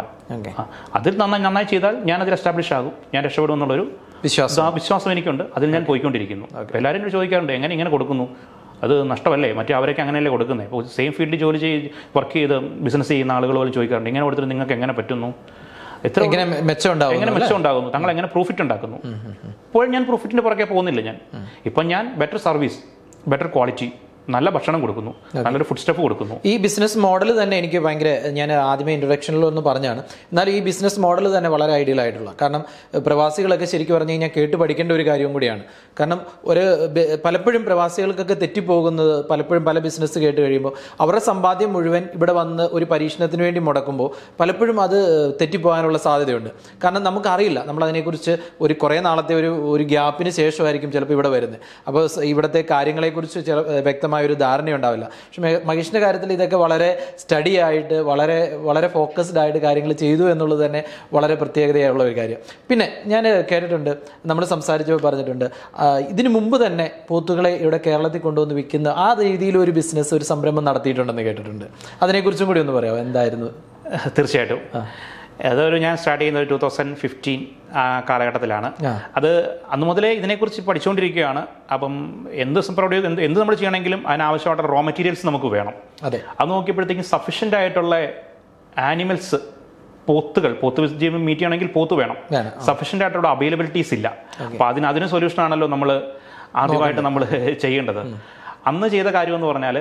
അതിൽ നന്നായി നന്നായി ചെയ്താൽ ഞാനതിൽ എസ്റ്റാബ്ലിഷ് ആകും, ഞാൻ രക്ഷപ്പെടും എന്നുള്ളൊരു വിശ്വാസം വിശ്വാസം എനിക്കുണ്ട്. അതിൽ ഞാൻ പോയിക്കൊണ്ടിരിക്കുന്നു. എല്ലാവരും ചോദിക്കാറുണ്ട് എങ്ങനെ ഇങ്ങനെ കൊടുക്കുന്നു, അത് നഷ്ടമല്ലേ, മറ്റേ അവരൊക്കെ അങ്ങനെയല്ലേ കൊടുക്കുന്നത്. ഇപ്പോൾ സെയിം ഫീൽഡിൽ ജോലി ചെയ്ത് വർക്ക് ചെയ്ത് ബിസിനസ് ചെയ്യുന്ന ആളുകൾ പോലും ചോദിക്കാറുണ്ട് ഇങ്ങനെ കൊടുത്തിട്ട് നിങ്ങൾക്ക് എങ്ങനെ പറ്റുന്നു, എത്ര എങ്ങനെ മെച്ചം ഉണ്ടാകുന്നു, താങ്കൾ എങ്ങനെ പ്രോഫിറ്റ് ഉണ്ടാക്കുന്നു. ഇപ്പോൾ ഞാൻ പ്രോഫിറ്റിൻ്റെ പുറകെ പോകുന്നില്ല. ഞാൻ ഇപ്പം ഞാൻ ബെറ്റർ സർവീസ്, ബെറ്റർ ക്വാളിറ്റി, നല്ല ഭക്ഷണം കൊടുക്കുന്നു, നല്ലൊരു ഫുഡ് സ്റ്റെപ്പ് കൊടുക്കുന്നു. ഈ ബിസിനസ് മോഡൽ തന്നെ എനിക്ക് ഭയങ്കര, ഞാൻ ആദ്യമേ ഇൻട്രൊഡക്ഷനിൽ ഒന്ന് പറഞ്ഞാണ്, എന്നാൽ ഈ ബിസിനസ് മോഡൽ തന്നെ വളരെ ഐഡിയൽ ആയിട്ടുള്ള, കാരണം പ്രവാസികളൊക്കെ ശരിക്കും പറഞ്ഞു കഴിഞ്ഞാൽ കേട്ട് പഠിക്കേണ്ട ഒരു കാര്യവും കൂടിയാണ്. കാരണം ഒരു പലപ്പോഴും പ്രവാസികൾക്കൊക്കെ തെറ്റിപ്പോകുന്നത്, പലപ്പോഴും പല ബിസിനസ് കേട്ട് കഴിയുമ്പോൾ അവരുടെ സമ്പാദ്യം മുഴുവൻ ഇവിടെ വന്ന് ഒരു പരീക്ഷണത്തിന് വേണ്ടി മുടക്കുമ്പോൾ പലപ്പോഴും അത് തെറ്റിപ്പോകാനുള്ള സാധ്യതയുണ്ട്. കാരണം നമുക്കറിയില്ല, നമ്മളതിനെക്കുറിച്ച് ഒരു കുറേ നാളത്തെ ഒരു ഒരു ഗ്യാപ്പിന് ശേഷമായിരിക്കും ചിലപ്പോൾ ഇവിടെ വരുന്നത്. അപ്പോൾ ഇവിടുത്തെ കാര്യങ്ങളെക്കുറിച്ച് ചില വ്യക്തമായ ഒരു ധാരണയുണ്ടാവില്ല. പക്ഷെ മഹേഷിൻ്റെ കാര്യത്തിൽ ഇതൊക്കെ വളരെ സ്റ്റഡി ആയിട്ട് വളരെ വളരെ ഫോക്കസ്ഡ് ആയിട്ട് കാര്യങ്ങൾ ചെയ്തു എന്നുള്ളത് തന്നെ വളരെ പ്രത്യേകതയുള്ള ഒരു കാര്യം. പിന്നെ ഞാൻ കേട്ടിട്ടുണ്ട്, നമ്മൾ സംസാരിച്ചപ്പോൾ പറഞ്ഞിട്ടുണ്ട്, ഇതിനു മുമ്പ് തന്നെ പോത്തുകളെ ഇവിടെ കേരളത്തിൽ കൊണ്ടുവന്ന് വിൽക്കുന്ന ആ രീതിയിൽ ഒരു ബിസിനസ്, ഒരു സംരംഭം നടത്തിയിട്ടുണ്ടെന്ന് കേട്ടിട്ടുണ്ട്. അതിനെക്കുറിച്ചും കൂടി ഒന്ന് പറയാമോ, എന്തായിരുന്നു? തീർച്ചയായിട്ടും. അതൊരു ഞാൻ സ്റ്റാർട്ട് ചെയ്യുന്നത് ടൂ തൗസൻഡ് ഫിഫ്റ്റീൻ കാലഘട്ടത്തിലാണ്. അത് അന്ന് മുതലേ ഇതിനെക്കുറിച്ച് പഠിച്ചുകൊണ്ടിരിക്കുകയാണ്. അപ്പം എന്ത് പ്രൊഡ്യൂസ് എന്ത് എന്ത് നമ്മൾ ചെയ്യണമെങ്കിലും അതിനാവശ്യമായിട്ടുള്ള റോ മെറ്റീരിയൽസ് നമുക്ക് വേണം. അതെ, അത് നോക്കിയപ്പോഴത്തേക്കും സഫീഷ്യൻ്റ് ആയിട്ടുള്ള ആനിമൽസ്, പോത്തുകൾ, പോത്ത് ജീവൻ മീറ്റ് ചെയ്യണമെങ്കിൽ പോത്ത് വേണം, സഫീഷ്യൻ്റ് ആയിട്ടുള്ള അവൈലബിലിറ്റീസ് ഇല്ല. അപ്പോൾ അതിന് അതിന് സൊല്യൂഷൻ ആണല്ലോ നമ്മൾ ആദ്യമായിട്ട് നമ്മൾ ചെയ്യേണ്ടത്. അന്ന് ചെയ്ത കാര്യം എന്ന് പറഞ്ഞാൽ,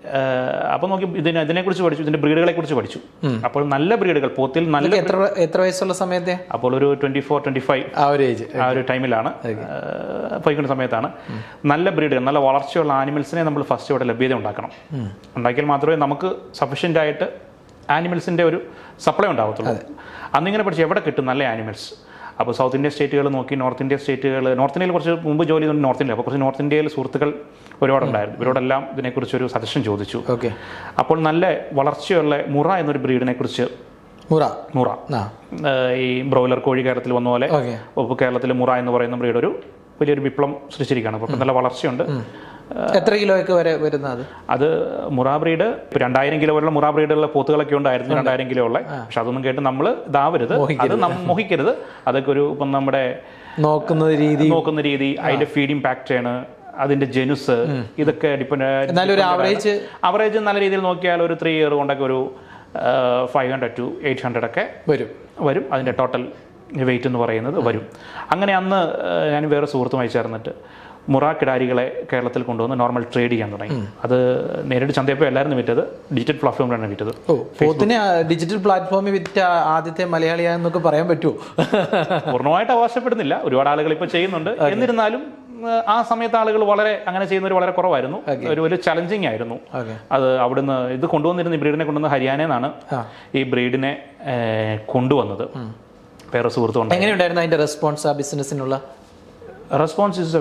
അപ്പോൾ നോക്കി ഇതിനെ ഇതിനെക്കുറിച്ച് പഠിച്ചു, ഇതിൻ്റെ ബ്രീഡുകളെ കുറിച്ച് പഠിച്ചു. അപ്പോൾ നല്ല ബ്രീഡുകൾ, പോത്തിൽ നല്ല എത്ര എത്ര വയസ്സുള്ള സമയത്തെ? അപ്പോൾ ഒരു ട്വൻറ്റി ഫോർ ട്വൻറ്റി ഫൈവ് ആ ഒരു ഏജ് ആ ഒരു ടൈമിലാണ് പോയിക്കുന്ന സമയത്താണ്. നല്ല ബ്രീഡുകൾ, നല്ല വളർച്ചയുള്ള ആനിമൽസിനെ നമ്മൾ ഫസ്റ്റ് ഇവിടെ ലഭ്യത ഉണ്ടാക്കണം. ഉണ്ടാക്കിയാൽ മാത്രമേ നമുക്ക് സഫീഷ്യൻ്റ് ആയിട്ട് ആനിമൽസിൻ്റെ ഒരു സപ്ലൈ ഉണ്ടാകത്തുള്ളൂ. അന്നിങ്ങനെ പഠിച്ചു എവിടെ കിട്ടും നല്ല ആനിമൽസ്. അപ്പോൾ സൗത്ത് ഇന്ത്യൻ സ്റ്റേറ്റുകൾ നോക്കി, നോർത്ത് ഇന്ത്യൻ സ്റ്റേറ്റുകൾ, നോർത്ത് ഇന്ത്യയിൽ കുറച്ച് മുമ്പ് ജോലി ചെയ്തുകൊണ്ട് നോർത്ത് ഇന്ത്യ, അപ്പോൾ കുറച്ച് നോർത്ത് ഇന്ത്യയിൽ സുഹൃത്തുക്കൾ ഒരുപാടുണ്ടായിരുന്നു. ഇവരോടെല്ലാം ഇതിനെക്കുറിച്ചൊരു സജഷൻ ചോദിച്ചു. ഓക്കെ, അപ്പോൾ നല്ല വളർച്ചയുള്ള മുറ എന്നൊരു ബ്രീഡിനെ കുറിച്ച്, മുറ മുറ ഈ ബ്രോയിലർ കോഴി കേരളത്തിൽ വന്ന പോലെ ഇപ്പോൾ കേരളത്തിൽ മുറ എന്ന് പറയുന്ന ബ്രീഡ് ഒരു വലിയൊരു വിപ്ലവം സൃഷ്ടിച്ചിരിക്കുകയാണ്. അപ്പോൾ നല്ല വളർച്ചയുണ്ട്. എത്ര കിലോ ഒക്കെ വരെ വരുന്നത്? അത് മുറ ബ്രീഡ് രണ്ടായിരം കിലോ വരെയുള്ള മുറ ബ്രീഡുള്ള പോത്തുകളൊക്കെ ഉണ്ടായിരുന്നു, രണ്ടായിരം കിലോ ഉള്ള. പക്ഷെ അതൊന്നും കേട്ട് നമ്മൾ ഇതാവരുത്, അത് മോഹിക്കരുത്. അതൊക്കെ ഒരു ഇപ്പം നമ്മുടെ നോക്കുന്ന രീതി നോക്കുന്ന രീതി അതിന്റെ ഫീഡിങ് പാറ്റേൺ, അതിന്റെ ജനുസ്, ഇതൊക്കെ ഡിപ്പെൻഡ്. ആവറേജ് ആവറേജ് നല്ല രീതിയിൽ നോക്കിയാൽ ഒരു ത്രീ ഇയർ കൊണ്ടൊക്കെ ഒരു five hundred to eight hundred ഒക്കെ വരും വരും അതിന്റെ ടോട്ടൽ വെയിറ്റ് എന്ന് പറയുന്നത് വരും. അങ്ങനെ അന്ന് ഞാൻ വേറെ സുഹൃത്തുമായി ചേർന്നിട്ട് മുറ കിടാരികളെ കേരളത്തിൽ കൊണ്ടുവന്ന് നോർമൽ ട്രേഡ് ചെയ്യാൻ തുടങ്ങി. അത് നേരിട്ട് ചന്തയപ്പോൾ എല്ലാവരും വിറ്റത് ഡിജിറ്റൽ പ്ലാറ്റ്ഫോമിലാണ് വിറ്റത്. പോത്തിനെ ഡിജിറ്റൽ പ്ലാറ്റ്ഫോമിൽ വിറ്റ ആദ്യത്തെ മലയാളിയാന്നൊക്കെ പറയാൻ പറ്റുമോ? പൂർണ്ണമായിട്ട് അവകാശപ്പെടുന്നില്ല, ഒരുപാട് ആളുകൾ ഇപ്പോൾ ചെയ്യുന്നുണ്ട്. എന്നിരുന്നാലും ആ സമയത്ത് ആളുകൾ വളരെ അങ്ങനെ ചെയ്യുന്നവർ വളരെ കുറവായിരുന്നു. ഒരു വലിയ ചലഞ്ചിങ് ആയിരുന്നു അത്. അവിടുന്ന് ഇത് കൊണ്ടുവന്നിരുന്ന ഈ ബ്രീഡിനെ കൊണ്ടുവന്ന് ഹരിയാനയിൽ നിന്നാണ് ഈ ബ്രീഡിനെ കൊണ്ടുവന്നത്. വേറെ സുഹൃത്തുക്കളുണ്ട്. എങ്ങനെയുണ്ടായിരുന്നു അതിന്റെ റെസ്പോൺസ് ആ ബിസിനസ്സിനുള്ള? റെസ്പോൺസ് ഇസ്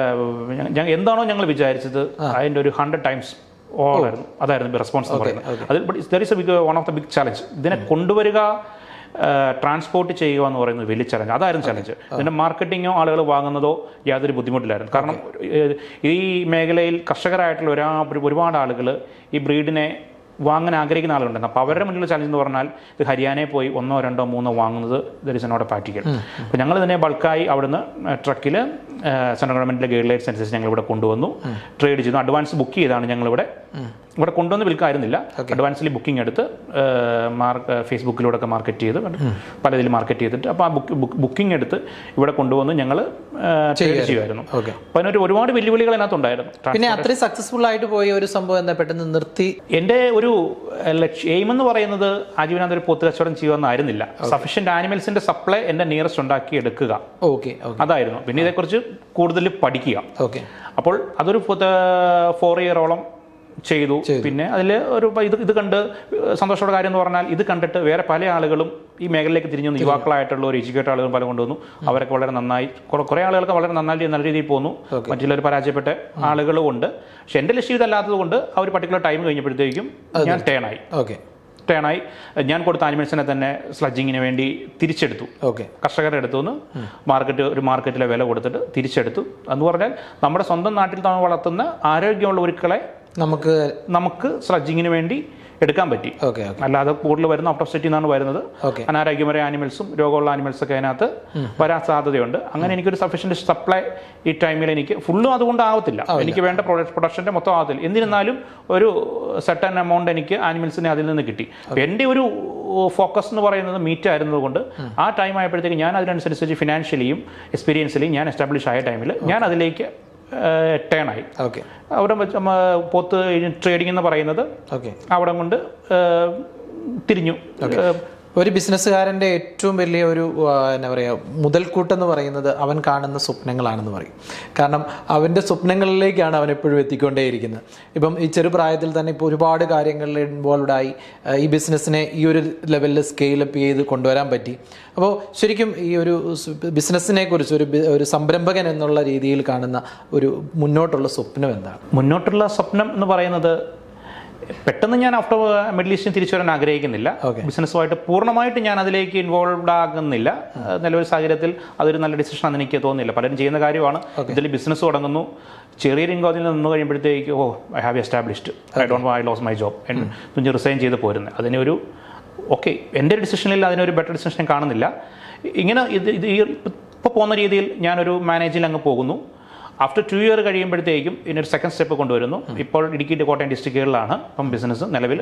എന്താണോ ഞങ്ങൾ വിചാരിച്ചത് അതിൻ്റെ ഒരു ഹൺഡ്രഡ് ടൈംസ് ഓളായിരുന്നു. അതായിരുന്നു റെസ്പോൺസ് എന്ന് പറയുന്നത്. അതിൽ but there is a big one of the big challenge. ഇതിനെ കൊണ്ടുവരിക, ട്രാൻസ്പോർട്ട് ചെയ്യുക എന്ന് പറയുന്നത് വലിയ ചലഞ്ച്. അതായിരുന്നു ചലഞ്ച്. ഇതിൻ്റെ മാർക്കറ്റിങ്ങോ ആളുകൾ വാങ്ങുന്നതോ യാതൊരു ബുദ്ധിമുട്ടില്ലായിരുന്നു. കാരണം ഈ മേഖലയിൽ കർഷകരായിട്ടുള്ള ഒരാ ഒരുപാട് ആളുകൾ ഈ ബ്രീഡിനെ വാങ്ങാൻ ആഗ്രഹിക്കുന്ന ആളുകളുണ്ടായിരുന്നു. അപ്പോൾ അവരുടെ മുന്നിലുള്ള ചലഞ്ച് എന്ന് പറഞ്ഞാൽ ഇത് ഹരിയാനയിൽ പോയി ഒന്നോ രണ്ടോ മൂന്നോ വാങ്ങുന്നത് ദർ ഇസ് നോട്ട് പ്രാക്ടിക്കൽ. അപ്പോൾ ഞങ്ങൾ ഇതിനെ ബൾക്കായി അവിടുന്ന് ട്രക്കിൽ സെൻട്രൽ ഗവൺമെൻറ്റിൻ്റെ ഗൈഡ് ലൈൻസ് അനുസരിച്ച് ഞങ്ങൾ ഇവിടെ കൊണ്ടുവന്നു ട്രേഡ് ചെയ്തു. അഡ്വാൻസ് ബുക്ക് ചെയ്താണ് ഞങ്ങളിവിടെ ഇവിടെ കൊണ്ടുവന്ന് വിൽക്കായിരുന്നില്ല. അഡ്വാൻസിൽ ബുക്കിംഗ് എടുത്ത് മാർക്ക് ഫേസ്ബുക്കിലൂടെ ഒക്കെ മാർക്കറ്റ് ചെയ്ത് പലതിൽ മാർക്കറ്റ് ചെയ്തിട്ട് അപ്പോൾ ആ ബുക്ക് ബുക്കിംഗ് എടുത്ത് ഇവിടെ കൊണ്ടുവന്ന് ഞങ്ങൾ ട്രേഡ് ചെയ്യുമായിരുന്നു. അപ്പോൾ അതിനൊരു ഒരുപാട് വെല്ലുവിളികൾ അതിനകത്തുണ്ടായിരുന്നു. പിന്നെ അത്രയും സക്സസ്ഫുൾ ആയിട്ട് പോയ ഒരു സംഭവം എന്താ പെട്ടെന്ന് നിർത്തി? എൻ്റെ ഒരു ലക്ഷ്യം എയിം എന്ന് പറയുന്നത് ആജീവനാന്ത ഒരു പോത്ത് കച്ചവടം ചെയ്യുമെന്നായിരുന്നില്ല. സഫീഷ്യന്റ് ആനിമൽസിന്റെ സപ്ലൈ എൻ്റെ നിയറസ്റ്റ് ഉണ്ടാക്കി എടുക്കുക, അതായിരുന്നു. പിന്നെ ഇതേക്കുറിച്ച് കൂടുതൽ പഠിക്കുക. അപ്പോൾ അതൊരു ഫോർ ഇയറോളം ചെയ്തു. പിന്നെ അതിൽ ഒരു ഇത് ഇത് കണ്ട് സന്തോഷമുള്ള കാര്യം എന്ന് പറഞ്ഞാൽ ഇത് കണ്ടിട്ട് വേറെ പല ആളുകളും ഈ മേഖലയിലേക്ക് തിരിഞ്ഞു വന്നു. യുവാക്കളായിട്ടുള്ള ഒരു എഡ്യൂക്കേറ്റഡ് ആളുകൾ പല കൊണ്ടുവന്നു. അവരൊക്കെ വളരെ നന്നായി, കുറേ ആളുകൾക്ക് വളരെ നന്നായി നല്ല രീതിയിൽ പോന്നു. മറ്റുള്ളവർ പരാജയപ്പെട്ട ആളുകളും ഉണ്ട്. പക്ഷെ എൻ്റെ ലക്ഷ്യം ഇതല്ലാത്തത് കൊണ്ട് ആ ഒരു പർട്ടിക്കുലർ ടൈം കഴിഞ്ഞപ്പോഴത്തേക്കും ഞാൻ ടേണായി ടേണായി ഞാൻ കൊടുത്ത ആനിമൽസിനെ തന്നെ സ്ലഡ്ജിങ്ങിന് വേണ്ടി തിരിച്ചെടുത്തു. ഓക്കെ, കർഷകരുടെ അടുത്തു നിന്ന് മാർക്കറ്റ് ഒരു മാർക്കറ്റിലെ വില കൊടുത്തിട്ട് തിരിച്ചെടുത്തു. എന്ന് പറഞ്ഞാൽ നമ്മുടെ സ്വന്തം നാട്ടിൽ നമ്മൾ വളർത്തുന്ന ആരോഗ്യമുള്ള ഉരുക്കളെ നമുക്ക് നമുക്ക് സ്ലഡ്ജിങ്ങിന് വേണ്ടി എടുക്കാൻ പറ്റി. ഓക്കെ. അല്ലാതെ കൂടുതൽ വരുന്ന ഔട്ട് ഓഫ് സ്റ്റേറ്റിൽ നിന്നാണ് വരുന്നത്. അനാരോഗ്യപരമായ ആനിമൽസും രോഗമുള്ള ആനിമൽസൊക്കെ അതിനകത്ത് വരാൻ സാധ്യതയുണ്ട്. അങ്ങനെ എനിക്കൊരു സഫീഷ്യൻറ്റ് സപ്ലൈ ഈ ടൈമിൽ എനിക്ക് ഫുള്ളും അതുകൊണ്ട് ആവത്തില്ല, എനിക്ക് വേണ്ട പ്രൊഡക്ഷൻ്റെ മൊത്തം ആവത്തില്ല. എന്നിരുന്നാലും ഒരു സെർട്ടൻ എമൗണ്ട് എനിക്ക് ആനിമൽസിനെ അതിൽ നിന്ന് കിട്ടി. എൻ്റെ ഒരു ഫോക്കസ് എന്ന് പറയുന്നത് മീറ്റ് ആയിരുന്നതുകൊണ്ട് ആ ടൈം ആയപ്പോഴത്തേക്ക് ഞാൻ അതിനനുസരിച്ച് ഫിനാൻഷ്യലിയും എക്സ്പീരിയൻസിലും ഞാൻ എസ്റ്റാബ്ലിഷ് ആയ ടൈമിൽ ഞാൻ അതിലേക്ക് ടേൺ ആയി. ഓക്കെ. അവിടെ പോത്ത് ട്രേഡിംഗ് എന്ന് പറയുന്നത് അവിടെ കൊണ്ട് തിരിഞ്ഞു. ഒരു ബിസിനസ്സുകാരൻ്റെ ഏറ്റവും വലിയ ഒരു എന്താ പറയുക മുതൽക്കൂട്ടെന്ന് പറയുന്നത് അവൻ കാണുന്ന സ്വപ്നങ്ങളാണെന്ന് പറയും. കാരണം അവൻ്റെ സ്വപ്നങ്ങളിലേക്കാണ് അവൻ എപ്പോഴും എത്തിക്കൊണ്ടേയിരിക്കുന്നത്. ഇപ്പം ഈ ചെറുപ്രായത്തിൽ തന്നെ ഇപ്പോൾ ഒരുപാട് കാര്യങ്ങളിൽ ഇൻവോൾവ്ഡായി ഈ ബിസിനസ്സിനെ ഈ ഒരു ലെവലിൽ സ്കെയിലപ്പ് ചെയ്ത് കൊണ്ടുവരാൻ പറ്റി. അപ്പോൾ ശരിക്കും ഈ ഒരു ബിസിനസ്സിനെ കുറിച്ച് ഒരു ഒരു സംരംഭകൻ എന്നുള്ള രീതിയിൽ കാണുന്ന ഒരു മുന്നോട്ടുള്ള സ്വപ്നം എന്താണ്? മുന്നോട്ടുള്ള സ്വപ്നം എന്ന് പറയുന്നത് പെട്ടെന്ന് ഞാൻ ആഫ്റ്റർ മിഡിൽ ഈസ്റ്റിന് തിരിച്ചു വരാൻ ആഗ്രഹിക്കുന്നില്ല. ബിസിനസ്സുമായിട്ട് പൂർണ്ണമായിട്ട് ഞാൻ അതിലേക്ക് ഇൻവോൾവ്ഡ് ആകുന്നില്ല. നിലവിൽ സാഹചര്യത്തിൽ അതൊരു നല്ല ഡിസിഷൻ ആണെന്ന് എനിക്ക് തോന്നുന്നില്ല. പലരും ചെയ്യുന്ന കാര്യമാണ്. ഇതിൽ ബിസിനസ് തുടങ്ങുന്നു, ചെറിയൊരു ഇൻകോമിൽ നിന്ന് കഴിയുമ്പോഴത്തേക്ക് oh I have established, I don't I lose my job എന്ന് കുഞ്ഞ് റിസൈൻ ചെയ്ത് പോരുന്നത്. അതിനൊരു ഓക്കെ എൻ്റെ ഒരു ഡിസിഷനിൽ അതിനൊരു ബെറ്റർ ഡിസിഷൻ ഞാൻ കാണുന്നില്ല. ഇങ്ങനെ ഇത് ഇത് ഈ ഇപ്പോൾ പോകുന്ന രീതിയിൽ ഞാനൊരു മാനേജിൽ അങ്ങ് പോകുന്നു. ആഫ്റ്റർ ടു ഇയർ കഴിയുമ്പോഴത്തേക്കും ഇതിനൊരു സെക്കൻഡ് സ്റ്റെപ്പ് കൊണ്ടുവരുന്നു. ഇപ്പോൾ ഇടുക്കി കോട്ടയം ഡിസ്ട്രിക്റ്റുകളിലാണ് ഇപ്പം ബിസിനസ് നിലവിൽ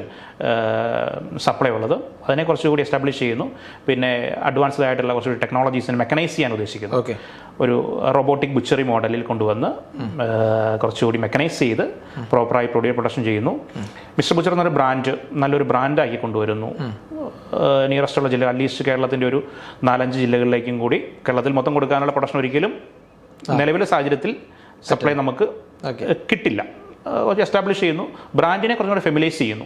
സപ്ലൈ ഉള്ളത്. അതിനെ കുറച്ചുകൂടി എസ്റ്റാബ്ലിഷ് ചെയ്യുന്നു. പിന്നെ അഡ്വാൻസ്ഡ് ആയിട്ടുള്ള കുറച്ചുകൂടി ടെക്നോളജീസിനെ മെക്കനൈസ് ചെയ്യാൻ ഉദ്ദേശിക്കുന്നു. ഓക്കെ. ഒരു റോബോട്ടിക് ബുച്ചറി മോഡലിൽ കൊണ്ടുവന്ന് കുറച്ചുകൂടി മെക്കനൈസ് ചെയ്ത് പ്രോപ്പറായി പ്രൊഡ്യൂസ് പ്രൊഡക്ഷൻ ചെയ്യുന്നു. മിസ്റ്റർ ബുച്ചർ എന്നൊരു ബ്രാൻഡ് നല്ലൊരു ബ്രാൻഡാക്കി കൊണ്ടുവരുന്നു. നിയറസ്റ്റുള്ള ജില്ല അറ്റ്ലീസ്റ്റ് കേരളത്തിൻ്റെ ഒരു നാലഞ്ച് ജില്ലകളിലേക്കും കൂടി കേരളത്തിൽ മൊത്തം കൊടുക്കാനുള്ള പ്രൊഡക്ഷൻ ഒരിക്കലും നിലവിലെ സാഹചര്യത്തിൽ സപ്ലൈ നമുക്ക് കിട്ടില്ല. എസ്റ്റാബ്ലിഷ് ചെയ്യുന്നു, ബ്രാൻഡിനെ കുറച്ചുകൂടെ ഫെമിലൈസ് ചെയ്യുന്നു,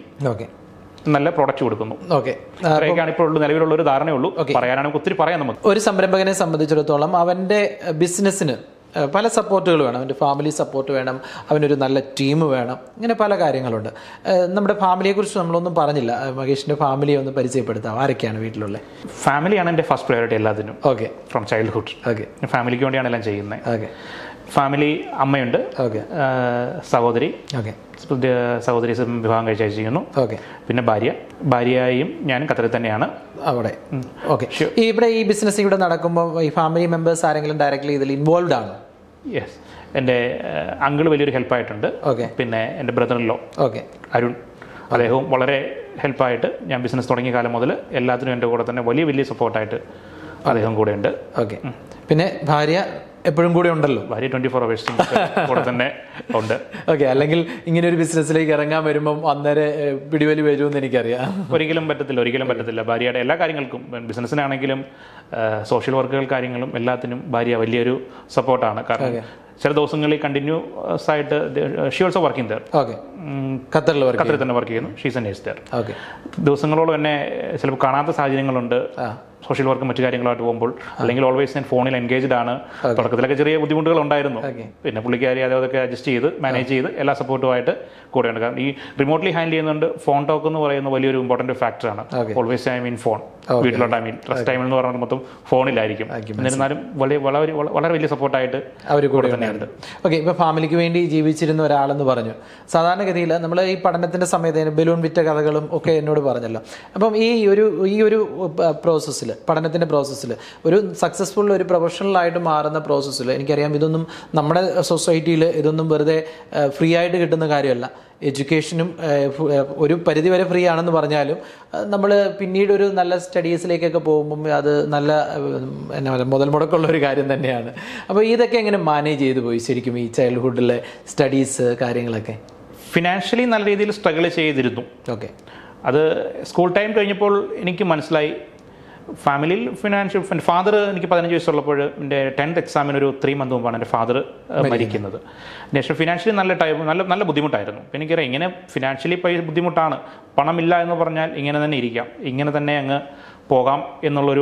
നല്ല പ്രോഡക്റ്റ് കൊടുക്കുന്നു. ഓക്കെ. അതൊക്കെയാണ് ഇപ്പോൾ നിലവിലുള്ള ഒരു ധാരണയുള്ളൂ. പറയാനാണെങ്കിൽ ഒത്തിരി പറയാം നമുക്ക്. ഒരു സംരംഭകനെ സംബന്ധിച്ചിടത്തോളം അവൻ്റെ ബിസിനസ്സിന് പല സപ്പോർട്ടുകൾ വേണം. അവൻ്റെ ഫാമിലി സപ്പോർട്ട് വേണം, അവനൊരു നല്ല ടീം വേണം, ഇങ്ങനെ പല കാര്യങ്ങളുണ്ട്. നമ്മുടെ ഫാമിലിയെക്കുറിച്ച് നമ്മളൊന്നും പറഞ്ഞില്ല. മഹേഷിൻ്റെ ഫാമിലിയെ ഒന്ന് പരിചയപ്പെടുത്താം. ആരൊക്കെയാണ് വീട്ടിലുള്ളത്? ഫാമിലിയാണ് എൻ്റെ ഫസ്റ്റ് പ്രയോറിറ്റി എല്ലാത്തിനും. ഓക്കെ. From childhood. ഓക്കെ. ഫാമിലിക്ക് വേണ്ടിയാണ് എല്ലാം ചെയ്യുന്നത്. ഓക്കെ. ഫാമിലി അമ്മയുണ്ട്, ഓക്കെ, സഹോദരി, ഓക്കെ, സഹോദരി വിവാഹം കഴിച്ച് ചെയ്യുന്നു. ഓക്കെ. പിന്നെ ഭാര്യ, ഭാര്യയും ഞാനും ഖത്തറിൽ തന്നെയാണ് അവിടെ. ഓക്കെ. ഇവിടെ ഈ ബിസിനസ് ഇവിടെ നടക്കുമ്പോൾ ഈ ഫാമിലി മെമ്പേഴ്സ് ആരെങ്കിലും ഡയറക്റ്റ്ലി ഇതിൽ ഇൻവോൾവ് ആണോ? യെസ്, എൻ്റെ അങ്കിൾ വലിയൊരു ഹെൽപ്പായിട്ടുണ്ട്. ഓക്കെ. പിന്നെ എൻ്റെ brother in law, okay, Arun, അദ്ദേഹവും വളരെ ഹെൽപ്പായിട്ട് ഞാൻ ബിസിനസ് തുടങ്ങിയ കാലം മുതൽ എല്ലാത്തിനും എൻ്റെ കൂടെ തന്നെ വലിയ വലിയ സപ്പോർട്ടായിട്ട് അദ്ദേഹം കൂടെ ഉണ്ട്. ഓക്കെ. പിന്നെ ഭാര്യ എപ്പോഴും കൂടെ ഉണ്ടല്ലോ? ഭാര്യ ട്വന്റി ഫോർ അവേഴ്സ് കൂടെ തന്നെ ഉണ്ട്. ഓക്കെ. അല്ലെങ്കിൽ ഇങ്ങനെ ഒരു ബിസിനസ്സിലേക്ക് ഇറങ്ങാൻ വരുമ്പം അന്നേരം പിടിവലി വരുമെന്ന് എനിക്കറിയാം. ഒരിക്കലും പറ്റത്തില്ല, ഒരിക്കലും പറ്റത്തില്ല. ഭാര്യയുടെ എല്ലാ കാര്യങ്ങൾക്കും, ബിസിനസ്സിനാണെങ്കിലും സോഷ്യൽ വർക്കുകൾ കാര്യങ്ങളും എല്ലാത്തിനും ഭാര്യ വലിയൊരു സപ്പോർട്ടാണ്. കാരണം ചില ദിവസങ്ങളിൽ കണ്ടിന്യൂസ് ആയിട്ട് she also working there. Okay. ഖത്തറിൽ ഖത്തറിൽ തന്നെ വർക്ക് ചെയ്യുന്നു. She's a nurse there. Okay. ദിവസങ്ങളോളം എന്നെ ചിലപ്പോൾ കാണാത്ത സാഹചര്യങ്ങളുണ്ട് സോഷ്യൽ വർക്കും മറ്റു കാര്യങ്ങളായിട്ട് പോകുമ്പോൾ. അല്ലെങ്കിൽ ഓൾവേസ് ഞാൻ ഫോണിൽ എൻഗേജ്ഡ് ആണ്. തുടക്കത്തിലൊക്കെ ചെറിയ ബുദ്ധിമുട്ടുകൾ ഉണ്ടായിരുന്നു. പിന്നെ പുള്ളിക്കാരി അതൊക്കെ അഡ്ജസ്റ്റ് ചെയ്ത് മാനേജ് ചെയ്ത് എല്ലാ സപ്പോർട്ടുമായിട്ട് കൂടെയുണ്ട്. കാരണം ഈ റിമോട്ട്ലി ഹാൻഡിൽ ചെയ്യുന്നുണ്ട്. ഫോൺ ടോക്ക് എന്ന് പറയുന്ന വലിയൊരു ഇമ്പോർട്ടന്റ് ഫാക്ടറാണ്. Always I mean phone. വീട്ടിലോട്ട് ഐ മീൻ റെസ്റ്റ് ടൈമിൽ എന്ന് പറയുന്നത് മൊത്തം ഫോണിലായിരിക്കും. എന്നിരുന്നാലും വളരെ വളരെ വളരെ വലിയ സപ്പോർട്ടായിട്ട് അവർ കൂടെ തന്നെയുണ്ട്. ഓക്കെ. ഇപ്പോൾ ഫാമിലിക്ക് വേണ്ടി ജീവിച്ചിരുന്ന ഒരാളെന്ന് പറഞ്ഞു. സാധാരണഗതിയിൽ നമ്മൾ ഈ പഠനത്തിൻ്റെ സമയത്ത് ബലൂൺ വിറ്റ കഥകളും ഒക്കെ എന്നോട് പറഞ്ഞല്ലോ. അപ്പം ഈ ഒരു ഈ ഒരു പ്രോസസ്സിൽ, പഠനത്തിൻ്റെ പ്രോസസ്സിൽ, ഒരു സക്സസ്ഫുൾ ഒരു പ്രൊഫഷണലായിട്ട് മാറുന്ന പ്രോസസ്സിൽ എനിക്കറിയാം ഇതൊന്നും നമ്മുടെ സൊസൈറ്റിയിൽ ഇതൊന്നും വെറുതെ ഫ്രീ ആയിട്ട് കിട്ടുന്ന കാര്യമല്ല. എഡ്യൂക്കേഷനും ഒരു പരിധിവരെ ഫ്രീ ആണെന്ന് പറഞ്ഞാലും നമ്മൾ പിന്നീട് ഒരു നല്ല സ്റ്റഡീസിലേക്കൊക്കെ പോകുമ്പം അത് നല്ല എന്നാ പറയുക മുതൽ മുടക്കുള്ള ഒരു കാര്യം തന്നെയാണ്. അപ്പോൾ ഇതൊക്കെ എങ്ങനെ മാനേജ് ചെയ്തു പോയി ശരിക്കും ഈ ചൈൽഡ്ഹുഡിലെ സ്റ്റഡീസ് കാര്യങ്ങളൊക്കെ? ഫിനാൻഷ്യലി നല്ല രീതിയിൽ സ്ട്രഗിൾ ചെയ്തിരുന്നു. ഓക്കെ. അത് സ്കൂൾ ടൈം കഴിഞ്ഞപ്പോൾ എനിക്ക് മനസ്സിലായി ഫാമിലിയിൽ ഫിനാൻഷ്യൽ ഫാദർ എനിക്ക് പതിനഞ്ച് വയസ്സുള്ളപ്പോൾ എൻ്റെ ടെൻത്ത് എക്സാമിന് ഒരു ത്രീ മന്ത് മുമ്പാണ് എൻ്റെ ഫാദർ മരിക്കുന്നത്. നേഷൻ ഫിനാൻഷ്യലി നല്ല ടൈം നല്ല നല്ല ബുദ്ധിമുട്ടായിരുന്നു. എനിക്കറിയാം ഇങ്ങനെ ഫിനാൻഷ്യലി ബുദ്ധിമുട്ടാണ്, പണമില്ല എന്ന് പറഞ്ഞാൽ ഇങ്ങനെ തന്നെ ഇരിക്കാം, ഇങ്ങനെ തന്നെ അങ്ങ് പോകാം എന്നുള്ളൊരു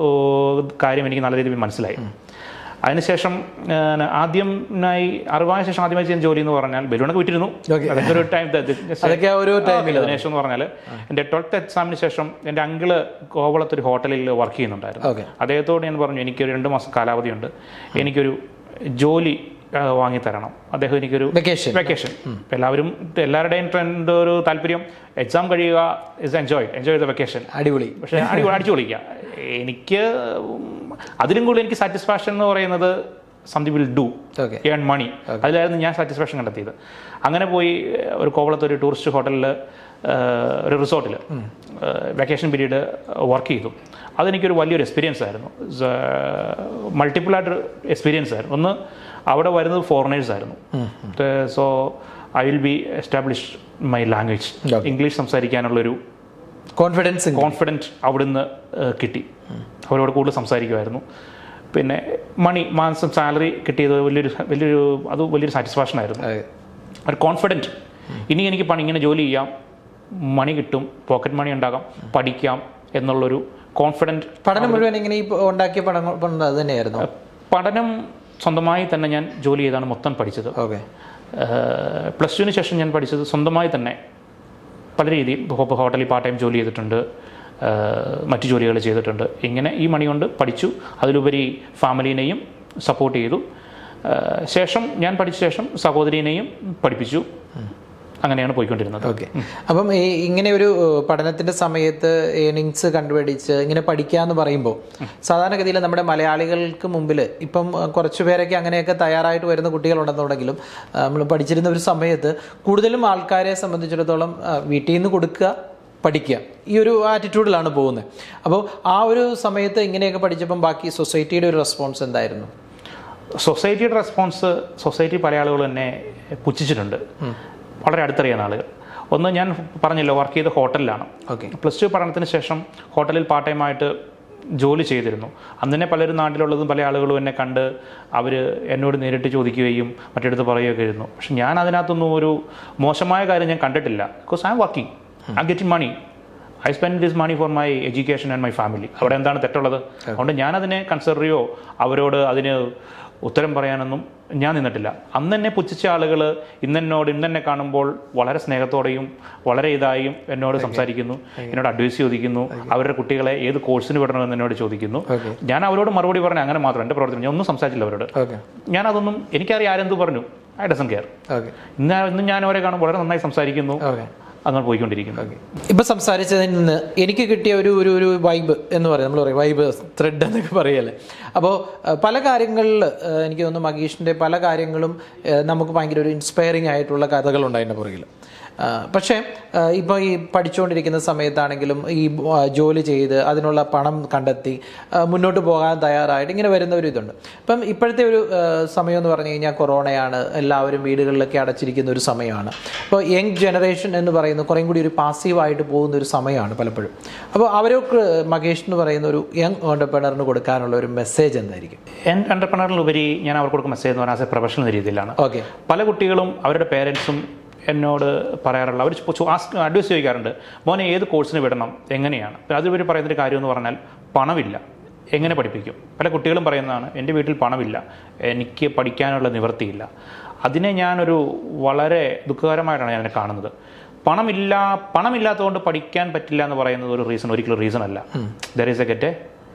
കാര്യം എനിക്ക് നല്ല രീതിയിൽ മനസ്സിലായി. അതിനുശേഷം ആദ്യമായി അറിവായ ശേഷം ആദ്യമായി ചെയ്യുന്ന ജോലി എന്ന് പറഞ്ഞാൽ ബലൂണൊക്കെ വിറ്റിരുന്നു. അതൊക്കെ ഒരു ടൈം അതിനുശേഷം എന്ന് പറഞ്ഞാൽ എൻ്റെ ട്വൽത്ത് എക്സാമിന് ശേഷം എൻ്റെ അങ്കിള് കോവളത്തൊരു ഹോട്ടലിൽ വർക്ക് ചെയ്യുന്നുണ്ടായിരുന്നു. അദ്ദേഹത്തോട് ഞാൻ പറഞ്ഞു എനിക്കൊരു രണ്ട് മാസം കാലാവധിയുണ്ട്, എനിക്കൊരു ജോലി വാങ്ങിത്തരണം, അദ്ദേഹം എനിക്കൊരു വെക്കേഷൻ വെക്കേഷൻ എല്ലാവരും എല്ലാവരുടെയും ട്രെൻഡ് ഒരു താല്പര്യം എക്സാം കഴിയുക is enjoy enjoy the vacation, അടിപൊളി. പക്ഷേ അടി അടിച്ചു പൊളിക്കുക. എനിക്ക് അതിലും കൂടുതൽ എനിക്ക് സാറ്റിസ്ഫാക്ഷൻ എന്ന് പറയുന്നത് something will do earn money, അതിലായിരുന്നു ഞാൻ സാറ്റിസ്ഫാക്ഷൻ കണ്ടെത്തിയത്. അങ്ങനെ പോയി ഒരു കോവളത്ത് ഒരു ടൂറിസ്റ്റ് ഹോട്ടലിൽ ഒരു റിസോർട്ടിൽ വെക്കേഷൻ പീരീഡ് വർക്ക് ചെയ്തു. അതെനിക്കൊരു വലിയൊരു എക്സ്പീരിയൻസ് ആയിരുന്നു, മൾട്ടിപ്പിളായിട്ട് എക്സ്പീരിയൻസ് ആയിരുന്നു. ഒന്ന് അവിടെ വരുന്നത് ഫോറിനേഴ്സ് ആയിരുന്നു. So I will be establish my language, English സംസാരിക്കാനുള്ളൊരു കോൺഫിഡൻസ് കോൺഫിഡൻറ്റ് അവിടുന്ന് കിട്ടി. അവരോട് കൂടുതൽ സംസാരിക്കുമായിരുന്നു. പിന്നെ മണി, മാസം സാലറി കിട്ടിയത് വലിയൊരു വലിയൊരു അത് വലിയൊരു സാറ്റിസ്ഫാക്ഷൻ ആയിരുന്നു. ഒരു കോൺഫിഡൻറ്റ്, ഇനി എനിക്ക് പണി ഇങ്ങനെ ജോലി ചെയ്യാം, മണി കിട്ടും, പോക്കറ്റ് മണി ഉണ്ടാകാം, പഠിക്കാം എന്നുള്ളൊരു കോൺഫിഡൻറ്റ്. പഠനം മുഴുവൻ ഇങ്ങനെ ഈ ഉണ്ടാക്കിയ പഠനം അത് തന്നെയായിരുന്നു? പഠനം സ്വന്തമായി തന്നെ ഞാൻ ജോലി ചെയ്താണ് മൊത്തം പഠിച്ചത്. ഓക്കെ. പ്ലസ് ടുവിന് ശേഷം ഞാൻ പഠിച്ചത് സ്വന്തമായി തന്നെ പല രീതിയിൽ ഹോട്ടലിൽ പാർട്ട് ടൈം ജോലി ചെയ്തിട്ടുണ്ട്, മറ്റു ജോലികൾ ചെയ്തിട്ടുണ്ട്. ഇങ്ങനെ ഈ മണി കൊണ്ട് പഠിച്ചു. അതിലുപരി ഫാമിലീനെയും സപ്പോർട്ട് ചെയ്തു. ശേഷം ഞാൻ പഠിച്ച ശേഷം സഹോദരീനെയും പഠിപ്പിച്ചു. അങ്ങനെയാണ് പോയിക്കൊണ്ടിരുന്നത്. ഓക്കെ. അപ്പം ഈ ഇങ്ങനെ ഒരു പഠനത്തിൻ്റെ സമയത്ത് ഏണിങ്സ് കണ്ടുപിടിച്ച് ഇങ്ങനെ പഠിക്കുക എന്ന് പറയുമ്പോൾ സാധാരണഗതിയിൽ നമ്മുടെ മലയാളികൾക്ക് മുമ്പിൽ ഇപ്പം കുറച്ച് പേരൊക്കെ അങ്ങനെയൊക്കെ തയ്യാറായിട്ട് വരുന്ന കുട്ടികളുണ്ടെന്നുണ്ടെങ്കിലും നമ്മൾ പഠിച്ചിരുന്ന ഒരു സമയത്ത് കൂടുതലും ആൾക്കാരെ സംബന്ധിച്ചിടത്തോളം വീട്ടിൽ നിന്ന് കൊടുക്കുക, പഠിക്കുക, ഈ ഒരു ആറ്റിറ്റ്യൂഡിലാണ് പോകുന്നത്. അപ്പോൾ ആ ഒരു സമയത്ത് ഇങ്ങനെയൊക്കെ പഠിച്ചപ്പം ബാക്കി സൊസൈറ്റിയുടെ ഒരു റെസ്പോൺസ് എന്തായിരുന്നു? സൊസൈറ്റിയുടെ റെസ്പോൺസ്, സൊസൈറ്റി പല ആളുകൾ എന്നെ പുച്ഛിച്ചിട്ടുണ്ട്, വളരെ അടുത്തറിയുന്ന ആളുകൾ. ഒന്ന്, ഞാൻ പറഞ്ഞല്ലോ വർക്ക് ചെയ്ത ഹോട്ടലിലാണ്. ഓക്കെ. പ്ലസ് ടു പഠനത്തിന് ശേഷം ഹോട്ടലിൽ പാർട്ട് ടൈമായിട്ട് ജോലി ചെയ്തിരുന്നു. അന്ന് തന്നെ പലരും നാട്ടിലുള്ളതും പല ആളുകളും എന്നെ കണ്ട് അവർ എന്നോട് നേരിട്ട് ചോദിക്കുകയും മറ്റെടുത്ത് പറയുകയൊക്കെ ആയിരുന്നു. പക്ഷെ ഞാൻ അതിനകത്തൊന്നും ഒരു മോശമായ കാര്യം ഞാൻ കണ്ടിട്ടില്ല. Because I am working, I am getting money, I spend this money for my education and my family. അവിടെ എന്താണ് തെറ്റുള്ളത്? അതുകൊണ്ട് ഞാനതിനെ കൺസിഡർ ചെയ്യോ അവരോട് അതിന് ഉത്തരം പറയാനൊന്നും ഞാൻ നിന്നിട്ടില്ല. അന്ന് എന്നെ പുച്ഛിച്ച ആളുകൾ ഇന്നെന്നോട് ഇന്നെന്നെ കാണുമ്പോൾ വളരെ സ്നേഹത്തോടെയും വളരെ ഇതായും എന്നോട് സംസാരിക്കുന്നു, എന്നോട് അഡ്വൈസ് ചോദിക്കുന്നു, അവരുടെ കുട്ടികളെ ഏത് കോഴ്സിന് വിടണമെന്ന് എന്നോട് ചോദിക്കുന്നു. ഞാൻ അവരോട് മറുപടി പറഞ്ഞു, അങ്ങനെ മാത്രം എൻ്റെ പ്രവർത്തനം, ഞാൻ ഒന്നും സംസാരിച്ചില്ല അവരോട്. ഞാൻ അതൊന്നും, എനിക്കറിയാം ആരെന്ത് പറഞ്ഞു, ഐ ഡസൻ കെയർ. ഇന്ന് ഇന്ന് ഞാൻ അവരെ കാണുമ്പോൾ വളരെ നന്നായി സംസാരിക്കുന്നു, അങ്ങനെ പോയിക്കൊണ്ടിരിക്കുന്നു. ഇപ്പം സംസാരിച്ചതിൽ നിന്ന് എനിക്ക് കിട്ടിയ ഒരു ഒരു ഒരു വൈബ് എന്ന് പറയും, നമ്മൾ പറയും വൈബ് ത്രെഡ് എന്നൊക്കെ പറയല്ലേ. അപ്പോൾ പല കാര്യങ്ങളിൽ എനിക്ക് തോന്നുന്നു മഹേഷിൻ്റെ പല കാര്യങ്ങളും നമുക്ക് ഭയങ്കര ഒരു ഇൻസ്പയറിംഗ് ആയിട്ടുള്ള കഥകളുണ്ട് അതിൻ്റെ പുറകിൽ. പക്ഷേ ഇപ്പോൾ ഈ പഠിച്ചുകൊണ്ടിരിക്കുന്ന സമയത്താണെങ്കിലും ഈ ജോലി ചെയ്ത് അതിനുള്ള പണം കണ്ടെത്തി മുന്നോട്ട് പോകാൻ തയ്യാറായിട്ട് ഇങ്ങനെ വരുന്ന ഒരു ഇതുണ്ട്. ഇപ്പം ഇപ്പോഴത്തെ ഒരു സമയം എന്ന് പറഞ്ഞു കഴിഞ്ഞാൽ കൊറോണയാണ്, എല്ലാവരും വീടുകളിലൊക്കെ അടച്ചിരിക്കുന്ന ഒരു സമയമാണ്. അപ്പോൾ യങ് ജനറേഷൻ എന്ന് പറയുന്നത് കുറേയും കൂടി ഒരു പാസീവായിട്ട് പോകുന്ന ഒരു സമയമാണ് പലപ്പോഴും. അപ്പോൾ അവർക്ക് മഹേഷ് എന്ന് പറയുന്ന ഒരു യങ് ഓണ്ടർപ്രണറിന് കൊടുക്കാനുള്ള ഒരു മെസ്സേജ് എന്തായിരിക്കും? യങ് ഓണ്ടർപ്രണറിനുപരി ഞാൻ അവർക്ക് കൊടുക്കുന്ന മെസ്സേജ് എന്ന് പറഞ്ഞാൽ ആസ് എ പ്രൊഫഷണൽ രീതിയിലാണ്. ഓക്കെ. പല കുട്ടികളും അവരുടെ പേരൻസും എന്നോട് പറയാറുള്ള അവർ അഡ്വൈസ് ചോദിക്കാറുണ്ട്, മോനെ ഏത് കോഴ്സിന് വിടണം, എങ്ങനെയാണ്. അതിലുപരി പറയുന്നൊരു കാര്യം എന്ന് പറഞ്ഞാൽ പണമില്ല, എങ്ങനെ പഠിപ്പിക്കും? പല കുട്ടികളും പറയുന്നതാണ്, എൻ്റെ വീട്ടിൽ പണമില്ല, എനിക്ക് പഠിക്കാനുള്ള നിവൃത്തിയില്ല. അതിനെ ഞാനൊരു വളരെ ദുഃഖകരമായിട്ടാണ് ഞാൻ കാണുന്നത്. പണമില്ല പണമില്ലാത്തതുകൊണ്ട് പഠിക്കാൻ പറ്റില്ല എന്ന് പറയുന്നത് ഒരു റീസൺ, ഒരിക്കലും റീസൺ അല്ല. ദർ ഈസ് എ ഗെറ്റ്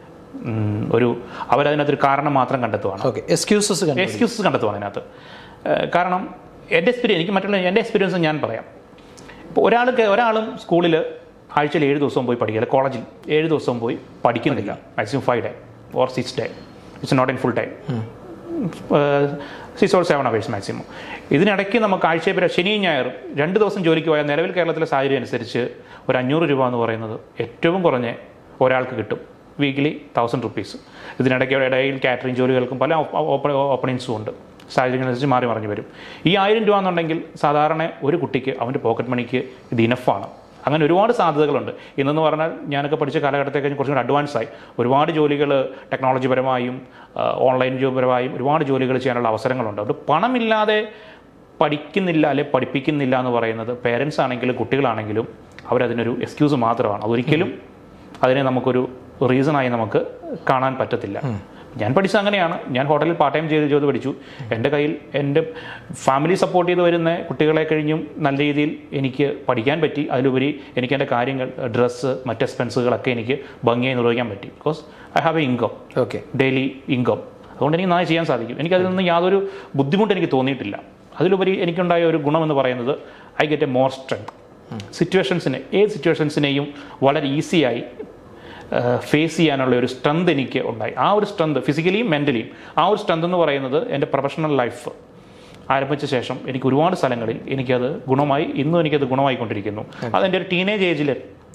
ഒരു അവരതിനകത്തൊരു കാരണം മാത്രം കണ്ടെത്തുവാണ്, എക്സ്ക്യൂസസ് എക്സ്ക്യൂസസ് കണ്ടെത്തുവാണ് അതിനകത്ത്. കാരണം എൻ്റെ എക്സ്പീരിയൻസ്, എനിക്ക് മറ്റുള്ള എൻ്റെ എക്സ്പീരിയൻസ് ഞാൻ പറയാം. ഇപ്പോൾ ഒരാൾക്ക് ഒരാളും സ്കൂളിൽ ആഴ്ചയിൽ ഏഴ് ദിവസവും പോയി പഠിക്കില്ല, കോളേജിൽ ഏഴ് ദിവസവും പോയി പഠിക്കുന്നില്ല. Maximum five day or six day, it's not in full time, six or seven hours maximum. ഇതിനിടയ്ക്ക് നമുക്ക് ആഴ്ചയിൽ ശനിയും ഞായറും രണ്ട് ദിവസം ജോലിക്ക് പോയാൽ നിലവിൽ കേരളത്തിലെ സാഹചര്യം അനുസരിച്ച് ഒരു അഞ്ഞൂറ് രൂപ എന്ന് പറയുന്നത് ഏറ്റവും കുറഞ്ഞ ഒരാൾക്ക് കിട്ടും, വീക്കിലി തൗസൻഡ് റുപ്പീസ്. ഇതിനിടയ്ക്ക് ഇടയിൽ കാറ്ററിംഗ് ജോലികൾക്കും പല ഓപ്പണിങ്സും ഉണ്ട്, സാഹചര്യങ്ങളനുസരിച്ച് മാറി മറിഞ്ഞ് വരും. ഈ ആയിരം രൂപ എന്നുണ്ടെങ്കിൽ സാധാരണ ഒരു കുട്ടിക്ക് അവൻ്റെ പോക്കറ്റ് മണിക്ക് ഇത് ഇനഫാണ്. അങ്ങനെ ഒരുപാട് സാധ്യതകളുണ്ട്. ഇന്നെന്ന് പറഞ്ഞാൽ ഞാനൊക്കെ പഠിച്ച കാലഘട്ടത്തേക്ക് കുറച്ചും കൂടി അഡ്വാൻസായി ഒരുപാട് ജോലികൾ ടെക്നോളജി പരമായും ഓൺലൈൻ ജോബ് ഒരുപാട് ജോലികൾ ചെയ്യാനുള്ള അവസരങ്ങളുണ്ട്. അതുകൊണ്ട് പണമില്ലാതെ പഠിക്കുന്നില്ല അല്ലെ പഠിപ്പിക്കുന്നില്ല എന്ന് പറയുന്നത് പേരൻസ് ആണെങ്കിലും കുട്ടികളാണെങ്കിലും അവരതിനൊരു എക്സ്ക്യൂസ് മാത്രമാണ്. അതൊരിക്കലും അതിനെ നമുക്കൊരു റീസണായി നമുക്ക് കാണാൻ പറ്റത്തില്ല. ഞാൻ പഠിച്ചത് അങ്ങനെയാണ്. ഞാൻ ഹോട്ടലിൽ പാർട്ട് ടൈം ചെയ്ത് ജോലി പഠിച്ചു. എൻ്റെ കയ്യിൽ എൻ്റെ ഫാമിലി സപ്പോർട്ട് ചെയ്ത് വരുന്ന കുട്ടികളെ കഴിഞ്ഞും നല്ല രീതിയിൽ എനിക്ക് പഠിക്കാൻ പറ്റി. അതിലുപരി എനിക്ക് എൻ്റെ കാര്യങ്ങൾ, ഡ്രസ്സ്, മറ്റ് എക്സ്പെൻസുകളൊക്കെ എനിക്ക് ഭംഗിയായി നിർവഹിക്കാൻ പറ്റി. Because I have a income, okay, daily income. അതുകൊണ്ട് എനിക്ക് നന്നായി ചെയ്യാൻ സാധിക്കും. എനിക്കതിൽ നിന്ന് യാതൊരു ബുദ്ധിമുട്ട് എനിക്ക് തോന്നിയിട്ടില്ല. അതിലുപരി എനിക്കുണ്ടായ ഒരു ഗുണമെന്ന് പറയുന്നത് I get a more strength. സിറ്റുവേഷൻസിനെ ഏത് സിറ്റുവേഷൻസിനെയും വളരെ ഈസിയായി ഫേസ് ചെയ്യാനുള്ള ഒരു സ്ട്രെങ്ത് എനിക്ക് ഉണ്ടായി. ആ ഒരു സ്ട്രെങ്ത് ഫിസിക്കലിയും മെൻ്റലിയും ആ ഒരു സ്ട്രെങ്ത് എന്ന് പറയുന്നത് എൻ്റെ പ്രൊഫഷണൽ ലൈഫ് ആരംഭിച്ച ശേഷം എനിക്ക് ഒരുപാട് സ്ഥലങ്ങളിൽ എനിക്കത് ഗുണമായി, ഇന്നും എനിക്കത് ഗുണമായിക്കൊണ്ടിരിക്കുന്നു. അതെൻ്റെ ഒരു ടീനേജ് ഏജിൽ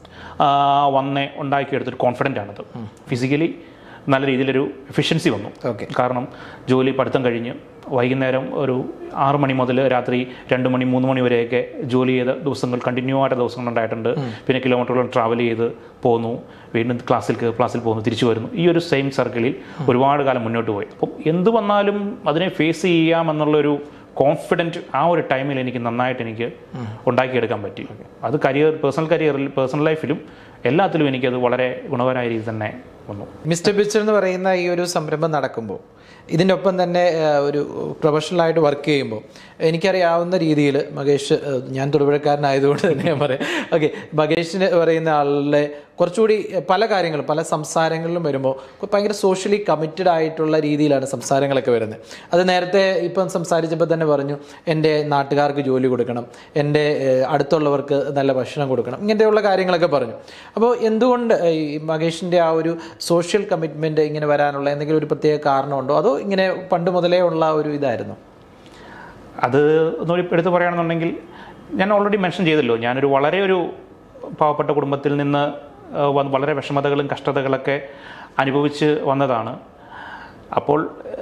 വന്ന് ഉണ്ടാക്കിയെടുത്തൊരു കോൺഫിഡൻ്റ് ആണത്. ഫിസിക്കലി നല്ല രീതിയിലൊരു എഫിഷ്യൻസി വന്നു. കാരണം ജോലി പഠിത്തം കഴിഞ്ഞ് വൈകുന്നേരം ഒരു ആറ് മണി മുതൽ രാത്രി രണ്ട് മണി മൂന്ന് മണി വരെയൊക്കെ ജോലി ചെയ്ത ദിവസങ്ങൾ കണ്ടിന്യൂ ആയിട്ട് ദിവസങ്ങൾ ഉണ്ടായിട്ടുണ്ട്. പിന്നെ കിലോമീറ്ററുകൾ ട്രാവൽ ചെയ്ത് പോന്നു, വീണ്ടും ക്ലാസ്സിൽ ക്ലാസ്സിൽ പോകുന്നു, തിരിച്ചു വരുന്നു. ഈ ഒരു സെയിം സർക്കിളിൽ ഒരുപാട് കാലം മുന്നോട്ട് പോയി. അപ്പം എന്ത് വന്നാലും അതിനെ ഫേസ് ചെയ്യാമെന്നുള്ളൊരു കോൺഫിഡൻറ്റ് ആ ഒരു ടൈമിൽ എനിക്ക് നന്നായിട്ട് എനിക്ക് ഉണ്ടാക്കിയെടുക്കാൻ പറ്റി. അത് കരിയർ പേഴ്സണൽ കരിയറിൽ പേഴ്സണൽ ലൈഫിലും എല്ലാത്തിലും എനിക്കത് വളരെ ഗുണകരമായ രീതിയിൽ തന്നെ വന്നു. മിസ്റ്റർ പിക്ചർ എന്ന് പറയുന്ന ഈ ഒരു സംരംഭം നടക്കുമ്പോൾ ഇതിൻ്റെ ഒപ്പം തന്നെ ഒരു പ്രൊഫഷണലായിട്ട് വർക്ക് ചെയ്യുമ്പോൾ എനിക്കറിയാവുന്ന രീതിയിൽ മഹേഷ്, ഞാൻ തൊടുപുഴക്കാരനായതുകൊണ്ട് തന്നെ ഞാൻ പറയാം, ഓക്കെ, മഹേഷിന് പറയുന്ന ആളുടെ കുറച്ചുകൂടി പല കാര്യങ്ങളും പല സംസാരങ്ങളിലും വരുമ്പോൾ ഭയങ്കര സോഷ്യലി കമ്മിറ്റഡ് ആയിട്ടുള്ള രീതിയിലാണ് സംസാരങ്ങളൊക്കെ വരുന്നത്. അത് നേരത്തെ ഇപ്പം സംസാരിച്ചപ്പോൾ തന്നെ പറഞ്ഞു, എൻ്റെ നാട്ടുകാർക്ക് ജോലി കൊടുക്കണം, എൻ്റെ അടുത്തുള്ളവർക്ക് നല്ല ഭക്ഷണം കൊടുക്കണം, ഇങ്ങനെയുള്ള കാര്യങ്ങളൊക്കെ പറഞ്ഞു. അപ്പോൾ എന്തുകൊണ്ട് ഈ മഹേഷിൻ്റെ ആ ഒരു സോഷ്യൽ കമ്മിറ്റ്മെൻറ്റ് ഇങ്ങനെ വരാനുള്ള എന്തെങ്കിലും ഒരു പ്രത്യേക കാരണമുണ്ടോ, അതോ ഇങ്ങനെ പണ്ട് മുതലേ ഉള്ള ഒരു ഇതായിരുന്നു? അത് ഒന്നുകൂടി എടുത്ത് പറയുകയാണെന്നുണ്ടെങ്കിൽ ഞാൻ ഓൾറെഡി മെൻഷൻ ചെയ്തല്ലോ, ഞാനൊരു വളരെ ഒരു പാവപ്പെട്ട കുടുംബത്തിൽ നിന്ന് വളരെ വിഷമതകളും കഷ്ടതകളൊക്കെ അനുഭവിച്ച് വന്നതാണ്. അപ്പോൾ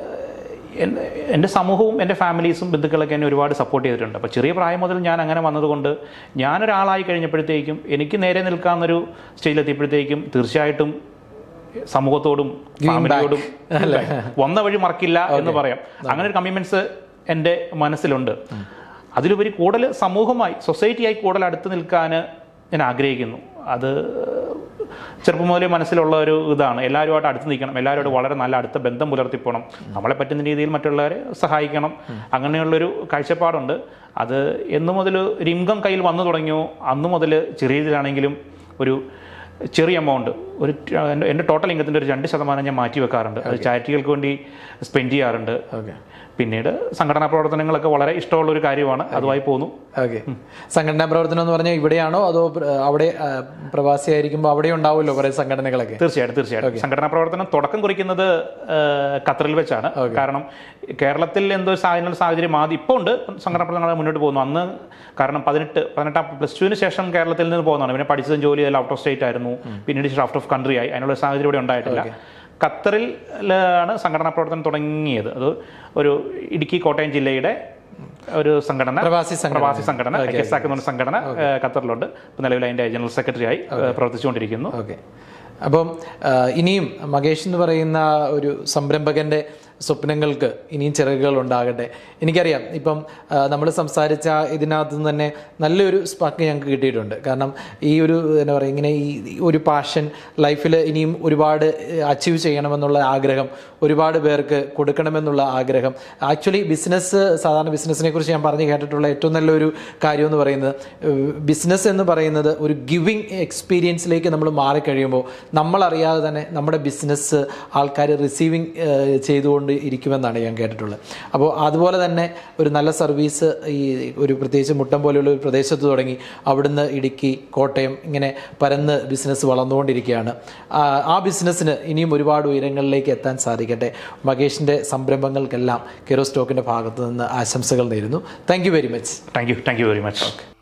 എൻ്റെ സമൂഹവും എൻ്റെ ഫാമിലീസും ബന്ധുക്കളൊക്കെ എന്നെ ഒരുപാട് സപ്പോർട്ട് ചെയ്തിട്ടുണ്ട്. അപ്പോൾ ചെറിയ പ്രായം മുതൽ ഞാൻ അങ്ങനെ വന്നതുകൊണ്ട് ഞാനൊരാളായി കഴിഞ്ഞപ്പോഴത്തേക്കും എനിക്ക് നേരെ നിൽക്കാവുന്നൊരു സ്റ്റേജിലെത്തിയപ്പോഴത്തേക്കും തീർച്ചയായിട്ടും സമൂഹത്തോടും ഫാമിലിയോടും വന്ന വഴി മറക്കില്ല എന്ന് പറയാം. അങ്ങനെ ഒരു കമ്മിറ്റ്മെൻറ്റ്സ് എൻ്റെ മനസ്സിലുണ്ട്. അതിലുപരി കൂടുതൽ സമൂഹമായി സൊസൈറ്റിയായി കൂടുതൽ അടുത്ത് നിൽക്കാൻ ഞാൻ ആഗ്രഹിക്കുന്നു. അത് ചെറുപ്പം മുതലേ മനസ്സിലുള്ള ഒരു ഇതാണ്. എല്ലാവരുമായിട്ട് അടുത്ത് നിൽക്കണം, എല്ലാവരോടും വളരെ നല്ല അടുത്ത ബന്ധം പുലർത്തിപ്പോണം, നമ്മളെ പറ്റുന്ന രീതിയിൽ മറ്റുള്ളവരെ സഹായിക്കണം, അങ്ങനെയുള്ളൊരു കാഴ്ചപ്പാടുണ്ട്. അത് എന്നു മുതൽ ഒരു ഇൻകം കയ്യിൽ വന്നു തുടങ്ങിയോ അന്നു മുതൽ ചെറിയ രീതിയിലാണെങ്കിലും ഒരു ചെറിയ എമൗണ്ട്, ഒരു എൻ്റെ ടോട്ടൽ ഇൻകത്തിൻ്റെ ഒരു രണ്ട് ശതമാനം ഞാൻ മാറ്റി വെക്കാറുണ്ട്. അത് ചാരിറ്റികൾക്ക് വേണ്ടി സ്പെൻഡ് ചെയ്യാറുണ്ട്. പിന്നീട് സംഘടനാ പ്രവർത്തനങ്ങളൊക്കെ വളരെ ഇഷ്ടമുള്ള ഒരു കാര്യമാണ്, അതുമായി പോകുന്നു. ഓക്കെ, സംഘടനാ പ്രവർത്തനം എന്ന് പറഞ്ഞാൽ ഇവിടെയാണോ അതോ അവിടെ പ്രവാസിയായിരിക്കുമ്പോൾ അവിടെ ഉണ്ടാവുമല്ലോ കുറേ സംഘടനകളൊക്കെ? തീർച്ചയായിട്ടും തീർച്ചയായിട്ടും സംഘടനാ പ്രവർത്തനം തുടക്കം കുറിക്കുന്നത് ഖത്തറിൽ വെച്ചാണ്. കാരണം കേരളത്തിൽ എന്തോ സാഹചര്യം സാഹചര്യം ആദ്യം ഇപ്പോൾ ഉണ്ട്, സംഘടനാ പ്രവർത്തനങ്ങൾ മുന്നോട്ട് പോകുന്നു. അന്ന് കാരണം പതിനെട്ട് പതിനെട്ടാം പ്ലസ് ടുവിന് ശേഷം കേരളത്തിൽ നിന്ന് പോകുന്നതാണ്. പിന്നെ പഠിച്ചതും ജോലി ചെയ്തത് ഔട്ട് ഓഫ് സ്റ്റേറ്റ് ആയിരുന്നു, പിന്നീട് ഔട്ട് ഓഫ് കൺട്രി ആയി. അതിനുള്ള സാഹചര്യം ഇവിടെ ഉണ്ടായിട്ടില്ല. ഖത്തറിലാണ് സംഘടനാ പ്രവർത്തനം തുടങ്ങിയത്. അത് ഒരു ഇടുക്കി കോട്ടയം ജില്ലയുടെ ഒരു സംഘടന, പ്രവാസി സംഘടന, കെസാക്ക് എന്ന സംഘടന ഖത്തറിലുണ്ട്. ഇപ്പം നിലവിൽ അതിൻ്റെ ജനറൽ സെക്രട്ടറി ആയി പ്രവർത്തിച്ചുകൊണ്ടിരിക്കുന്നു. ഓക്കെ, അപ്പം ഇനിയും മഹേഷ് എന്ന് പറയുന്ന ഒരു സംരംഭകൻ്റെ സ്വപ്നങ്ങൾക്ക് ഇനിയും ചിറകുകൾ ഉണ്ടാകട്ടെ. എനിക്കറിയാം ഇപ്പം നമ്മൾ സംസാരിച്ച ഇതിനകത്ത് നിന്ന് തന്നെ നല്ലൊരു സ്പാർക്ക് ഞങ്ങൾക്ക് കിട്ടിയിട്ടുണ്ട്. കാരണം ഈ ഒരു എന്താ പറയുക, ഇങ്ങനെ ഈ ഒരു പാഷൻ ലൈഫിൽ ഇനിയും ഒരുപാട് അച്ചീവ് ചെയ്യണമെന്നുള്ള ആഗ്രഹം, ഒരുപാട് പേർക്ക് കൊടുക്കണമെന്നുള്ള ആഗ്രഹം. ആക്ച്വലി ബിസിനസ്, സാധാരണ ബിസിനസ്സിനെ കുറിച്ച് ഞാൻ പറഞ്ഞു കേട്ടിട്ടുള്ള ഏറ്റവും നല്ലൊരു കാര്യം എന്ന് പറയുന്നത്, ബിസിനസ് എന്ന് പറയുന്നത് ഒരു ഗിവിങ് എക്സ്പീരിയൻസിലേക്ക് നമ്മൾ മാറിക്കഴിയുമ്പോൾ നമ്മളറിയാതെ തന്നെ നമ്മുടെ ബിസിനസ് ആൾക്കാർ റിസീവിങ് ചെയ്തുകൊണ്ട് ഇരിക്കുമെന്നാണ് ഞാൻ കേട്ടിട്ടുള്ളത്. അപ്പോൾ അതുപോലെ തന്നെ ഒരു നല്ല സർവീസ് ഈ ഒരു പ്രത്യേകിച്ച് മുട്ടം പോലെയുള്ള ഒരു പ്രദേശത്ത് തുടങ്ങി അവിടുന്ന് ഇടുക്കി, കോട്ടയം ഇങ്ങനെ പരന്ന് ബിസിനസ് വളർന്നുകൊണ്ടിരിക്കുകയാണ്. ആ ബിസിനസ്സിന് ഇനിയും ഒരുപാട് ഉയരങ്ങളിലേക്ക് എത്താൻ സാധിക്കട്ടെ. മഹേഷിൻ്റെ സംരംഭങ്ങൾക്കെല്ലാം കൈറോസ് ടോക്കിൻ്റെ ഭാഗത്തു നിന്ന് ആശംസകൾ നേരുന്നു. Thank you very much. Thank you thank you very much.